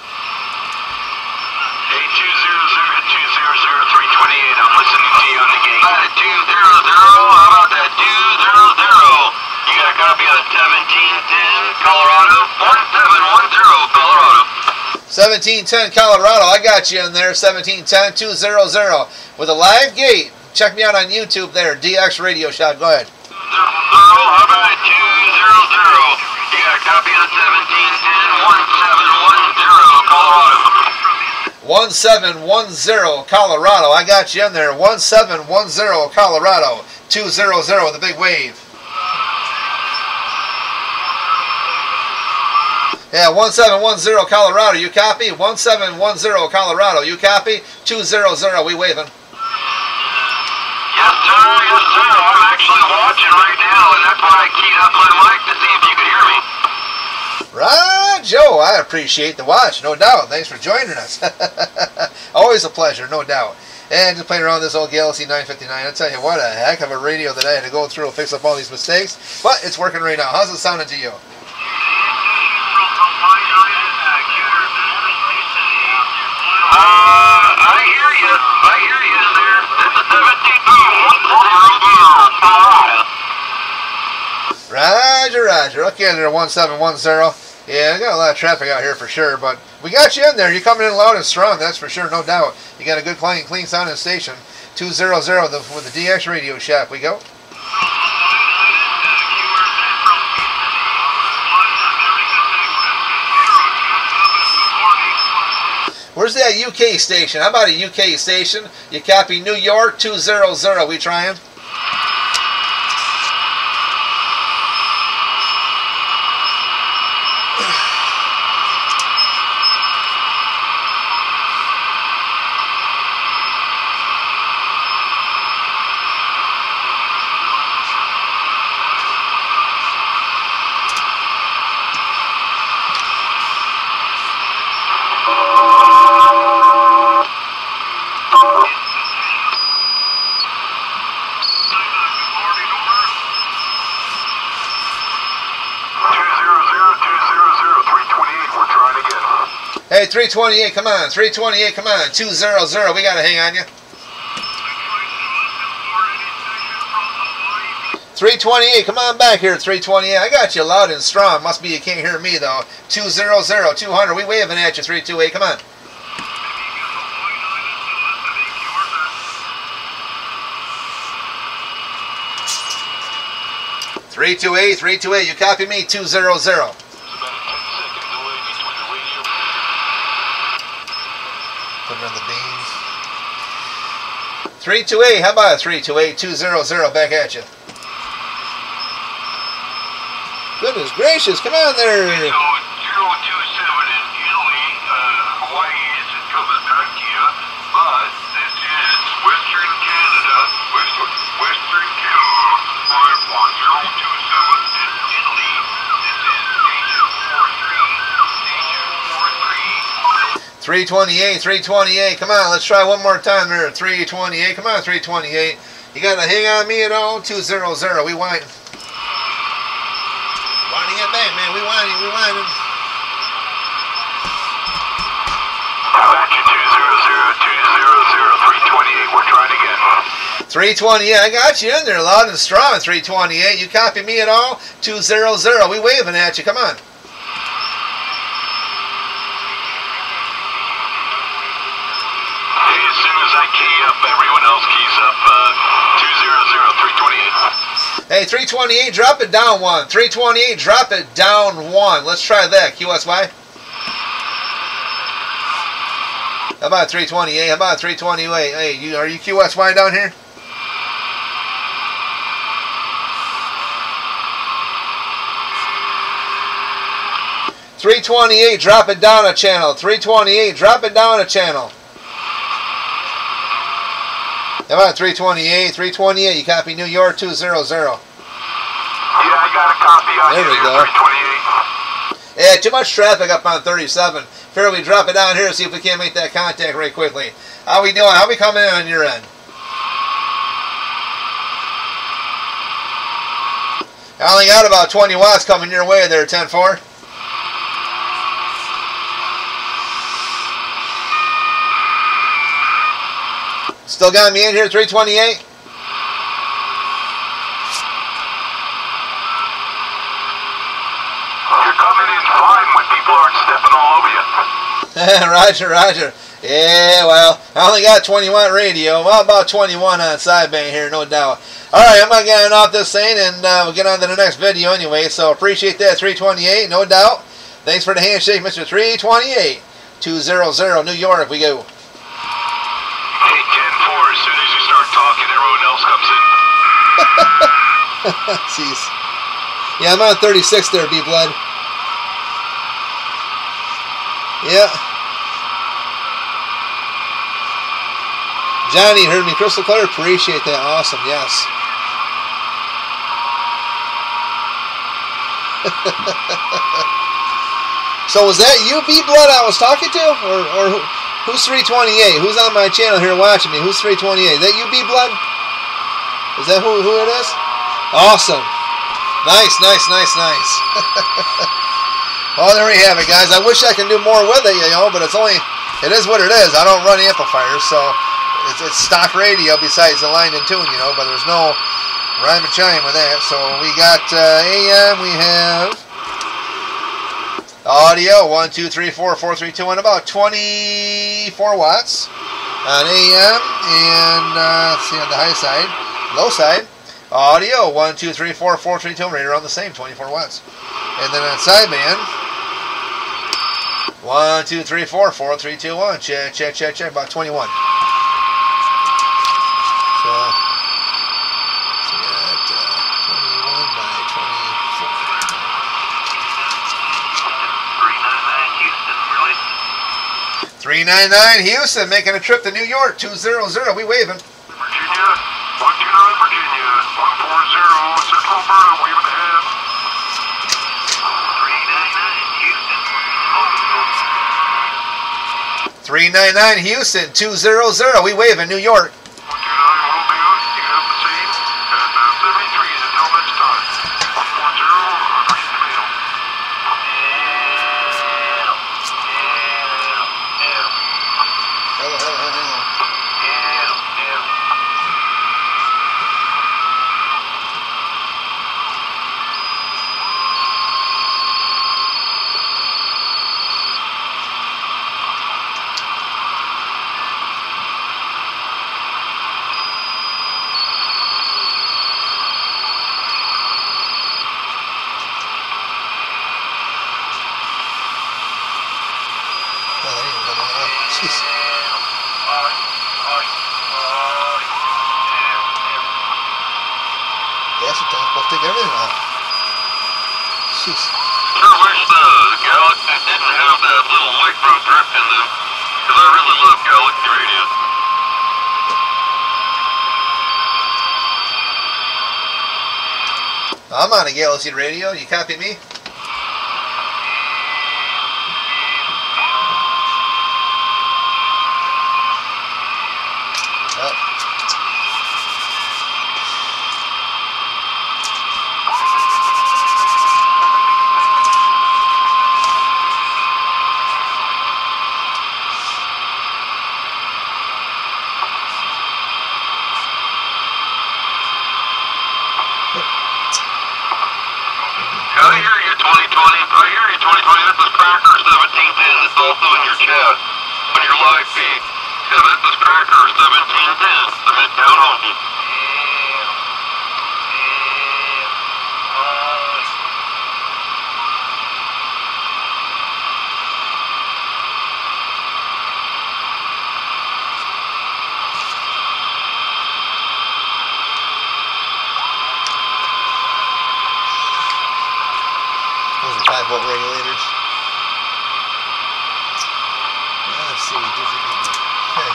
Hey, two zero zero, two zero zero, three twenty-eight, I'm listening to you on the gate. Uh, two zero zero, how about that? two zero zero. You got a copy of seventeen ten Colorado? one seven one zero Colorado. seventeen ten Colorado, I got you in there. seventeen ten two zero zero with a live gate. Check me out on YouTube there, D X Radio Shop. Go ahead. zero, how about two zero zero? You got a copy of seventeen ten one seven one zero Colorado. one seven one zero Colorado, I got you in there. one seven one zero Colorado. two zero zero with a big wave. Yeah, one seven one zero Colorado, you copy? one seven one zero Colorado, you copy? two zero zero, we waving. Yes, sir, yes, sir. I'm actually watching right now, and that's why I keyed up my mic to see if you could hear me. Right, Joe, I appreciate the watch, no doubt. Thanks for joining us. Always a pleasure, no doubt. And just playing around with this old Galaxy nine fifty-nine. I'll tell you what, a heck of a radio that I had to go through and fix up all these mistakes. But it's working right now. How's it sounding to you? Uh, I hear you. I hear you there. This is seventeen Colorado. Roger, roger. Okay, there, one seven one zero. Yeah, I got a lot of traffic out here for sure, but we got you in there. You're coming in loud and strong, that's for sure, no doubt. You got a good, clean, clean sounding station. two zero zero the, with the D X Radio Shack. We go. Where's that U K station? How about a U K station? You copy New York two zero zero. We trying? Hey, three twenty-eight, come on. three twenty-eight, come on. two zero zero, we got to hang on you. three twenty-eight, come on back here, three twenty-eight. I got you loud and strong. Must be you can't hear me, though. two zero zero, two hundred, we waving at you, three two eight, come on. three two eight, three two eight, you copy me, two zero zero. Putting on the beans. three two eight, how about three two eight, two zero zero, back at you. Goodness gracious, come on there. three twenty-eight, three twenty-eight. Come on, let's try one more time there. three twenty-eight. Come on, three twenty-eight. You got to hang on me at all. two zero zero. We wind. Winding it back, man. We winding. We winding. Back to two zero zero, two zero zero, three twenty-eight. We're trying again. three twenty-eight. I got you in there loud and strong. three twenty-eight. You copy me at all? two zero zero. We waving at you. Come on. Hey, as soon as I key up, everyone else keys up. Uh, two zero zero, three twenty-eight. Hey, three twenty-eight, drop it down one. three twenty-eight, drop it down one. Let's try that. Q S Y. How about three twenty-eight? How about three twenty-eight? Hey, you, are you Q S Y down here? three twenty-eight, drop it down a channel. three twenty-eight, drop it down a channel. How about three twenty-eight? three twenty-eight, you copy New York two zero zero. Yeah, I got a copy on There we here, go. three twenty-eight. Yeah, too much traffic up on thirty-seven. Figure we drop it down here, see if we can't make that contact right quickly. How we doing? How we coming in on your end? I only got about twenty watts coming your way there, ten four. Still got me in here, three twenty-eight? You're coming in fine when people aren't stepping all over you. Roger, roger. Yeah, well, I only got twenty watt radio. Well, about twenty-one on sideband here, no doubt. Alright, I'm going to get off this thing and uh, we'll get on to the next video anyway. So appreciate that, three twenty-eight, no doubt. Thanks for the handshake, Mister three twenty-eight. two zero zero, New York, we go. Hey, ten four, as soon as you start talking, everyone else comes in. Jeez. Yeah, I'm on thirty-six there, B-Blood. Yeah. Johnny, heard me crystal clear? Appreciate that. Awesome, yes. So was that you, B-Blood, I was talking to? Or, or who, who's three twenty-eight? Who's on my channel here watching me? Who's three twenty-eight? Is that you, B-Blood? Is that who, who it is? Awesome. Nice, nice, nice, nice. Oh, there we have it, guys. I wish I could do more with it, you know, but it's only, it is what it is. I don't run amplifiers, so it's, it's stock radio besides the line and tune, you know, but there's no rhyme and chime with that. So we got uh, A M, we have audio, one, two, three, four, four, three, two, one, about twenty-four watts on A M, and uh, let's see on the high side, low side, audio, one, two, three, four, four, three, two, right around the same, twenty-four watts. And then on sideband, one, two, three, four, four, three, two, one, check, check, check, check, about twenty-one. So, so we got uh, twenty-one by twenty-four. three ninety-nine Houston, making a trip to New York, two zero zero, we waving. Virginia, one two nine Virginia, one four zero, Central Alberta, waving ahead. three ninety-nine Houston. three ninety-nine Houston, two zero zero, we waving, New York. one two nine Romeo, you have the same, and uh, seventy-three until next time. one four zero, read the mail. Hello, hello, hello, hello. Jeez. Yeah, she can't supposed to take everything off. Jeez. Sure wish the Galaxy didn't have that little micro drift in them, because I really love Galaxy radio. I'm on a Galaxy radio. You copy me? twenty, I hear you, twenty twenty. This is Cracker seventeen ten. It's also in your chat, on your live feed. Yeah, this is Cracker seventeen ten. The Midtown Honky. five volt regulators. Let's see. Okay.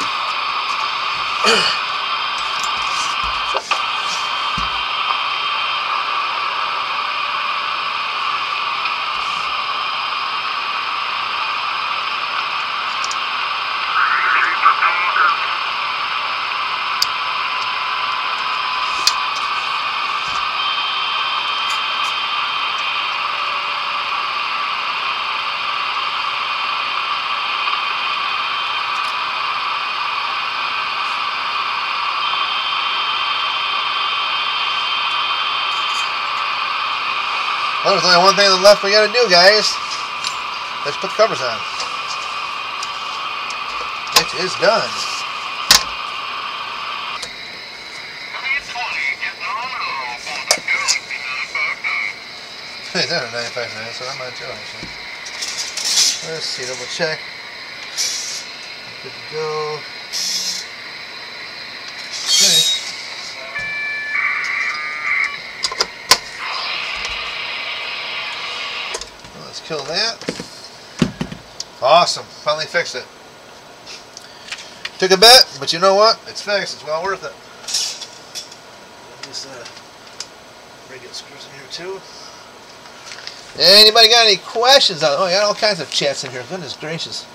Well, there's only one thing left we gotta do, guys. Let's put the covers on. It is done. Hey, that's a nine five nine, so I'm on too, actually. Let's see, double check. Good to go. Okay. Let's kill that. Awesome. Finally fixed it. Took a bit, but you know what? It's fixed. It's well worth it. Just uh, regular screws in here too. Anybody got any questions? Oh, I got all kinds of chats in here. Goodness gracious.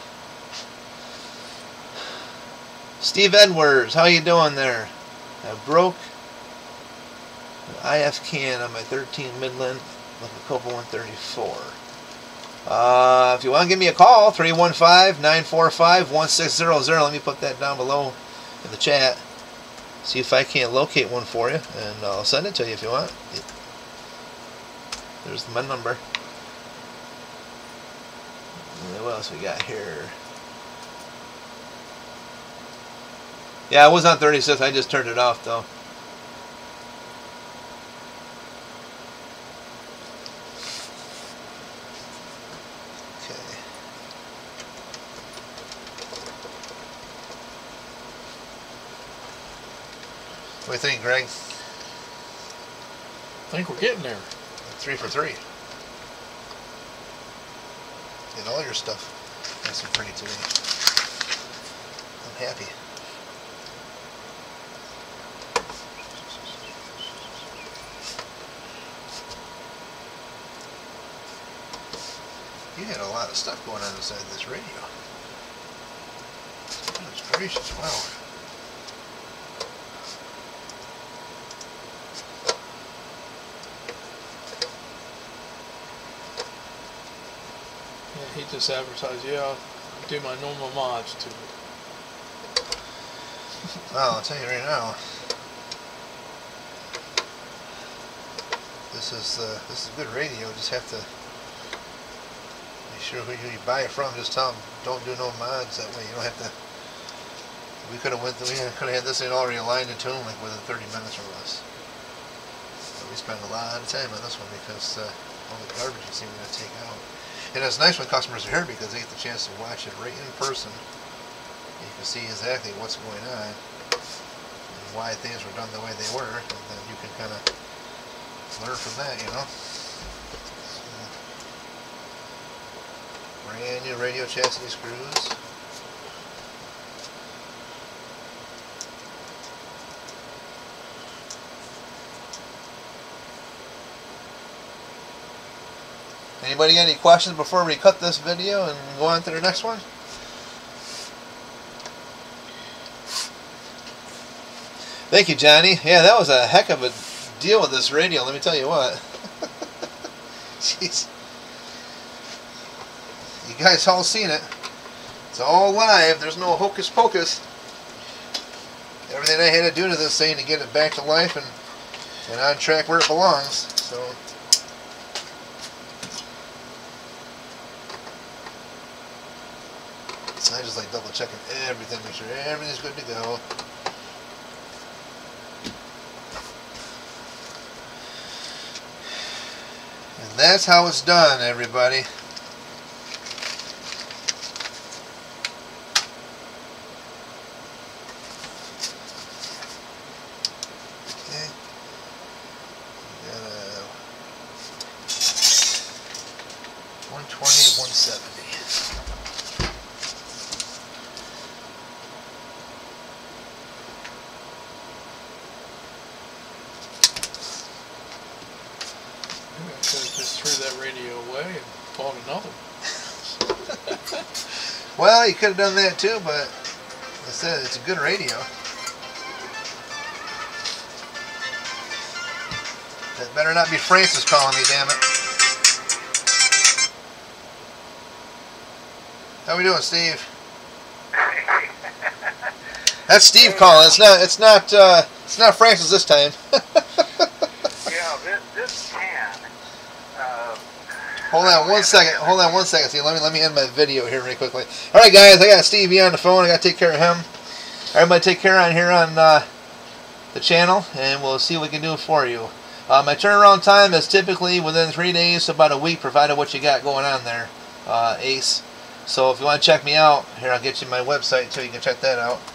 Steve Edwards, how you doing there? I broke an I F can on my thirteen Midland with a Copa one thirty-four. Uh, if you want to give me a call, three one five, nine four five, one six zero zero. Let me put that down below in the chat. See if I can't locate one for you, and I'll send it to you if you want. There's my number. And what else we got here? Yeah, I was on thirty-six. I just turned it off, though. Okay. What do you think, Greg? I think we're getting there. Three for three. And all your stuff nice and pretty today. I'm happy. You had a lot of stuff going on inside this radio. Goodness gracious, wow. He just advertised, yeah, I'll do my normal mods to it. Well, I'll tell you right now, this is uh, this is good radio. Just have to make sure who you buy it from. Just tell them don't do no mods. That way you don't have to. We could have went. We could have had this thing already aligned in tune like within thirty minutes or less. But we spent a lot of time on this one because uh, all the garbage you seem to take out. And it's nice when customers are here because they get the chance to watch it right in person. You can see exactly what's going on and why things were done the way they were, and then you can kind of learn from that, you know. So, brand new radio chassis screws. Anybody got any questions before we cut this video and go on to the next one? Thank you, Johnny. Yeah, that was a heck of a deal with this radio, let me tell you what. Jeez. You guys all seen it. It's all live. There's no hocus pocus. Everything I had to do to this thing to get it back to life and, and on track where it belongs. So I just like double checking everything, make sure everything's good to go. And that's how it's done, everybody. Okay. We got a one twenty, one seventy. Just threw that radio away and bought another one. Well, you could have done that too, but like I said, it's a good radio. That better not be Francis calling me, damn it. How we doing, Steve? That's Steve calling. It's not. It's not. Uh, it's not Francis this time. Yeah, this this can. Uh, Hold on one second. Hold on one second. See, let me let me end my video here really quickly. All right, guys, I got Stevie on the phone. I got to take care of him. Everybody, take care on here on uh, the channel, and we'll see what we can do for you. Uh, my turnaround time is typically within three days to about a week, provided what you got going on there, uh, Ace. So if you want to check me out, here I'll get you my website so you can check that out.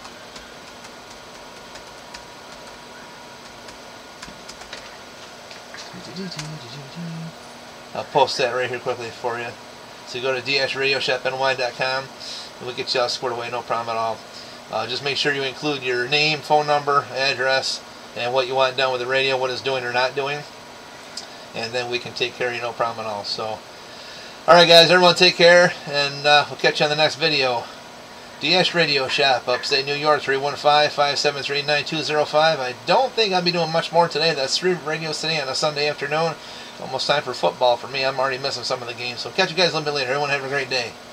I'll post that right here quickly for you. So you go to D X radio shop N Y dot com and we'll get you all squared away, no problem at all. Uh, just make sure you include your name, phone number, address, and what you want done with the radio, what it's doing or not doing. And then we can take care of you, no problem at all. So, alright guys, everyone take care, and uh, we'll catch you on the next video. D X Radio Shop, Upstate New York, three one five, five seven three, nine two zero five. I don't think I'll be doing much more today. That's three radios today on a Sunday afternoon. Almost time for football for me. I'm already missing some of the games. So catch you guys a little bit later. Everyone have a great day.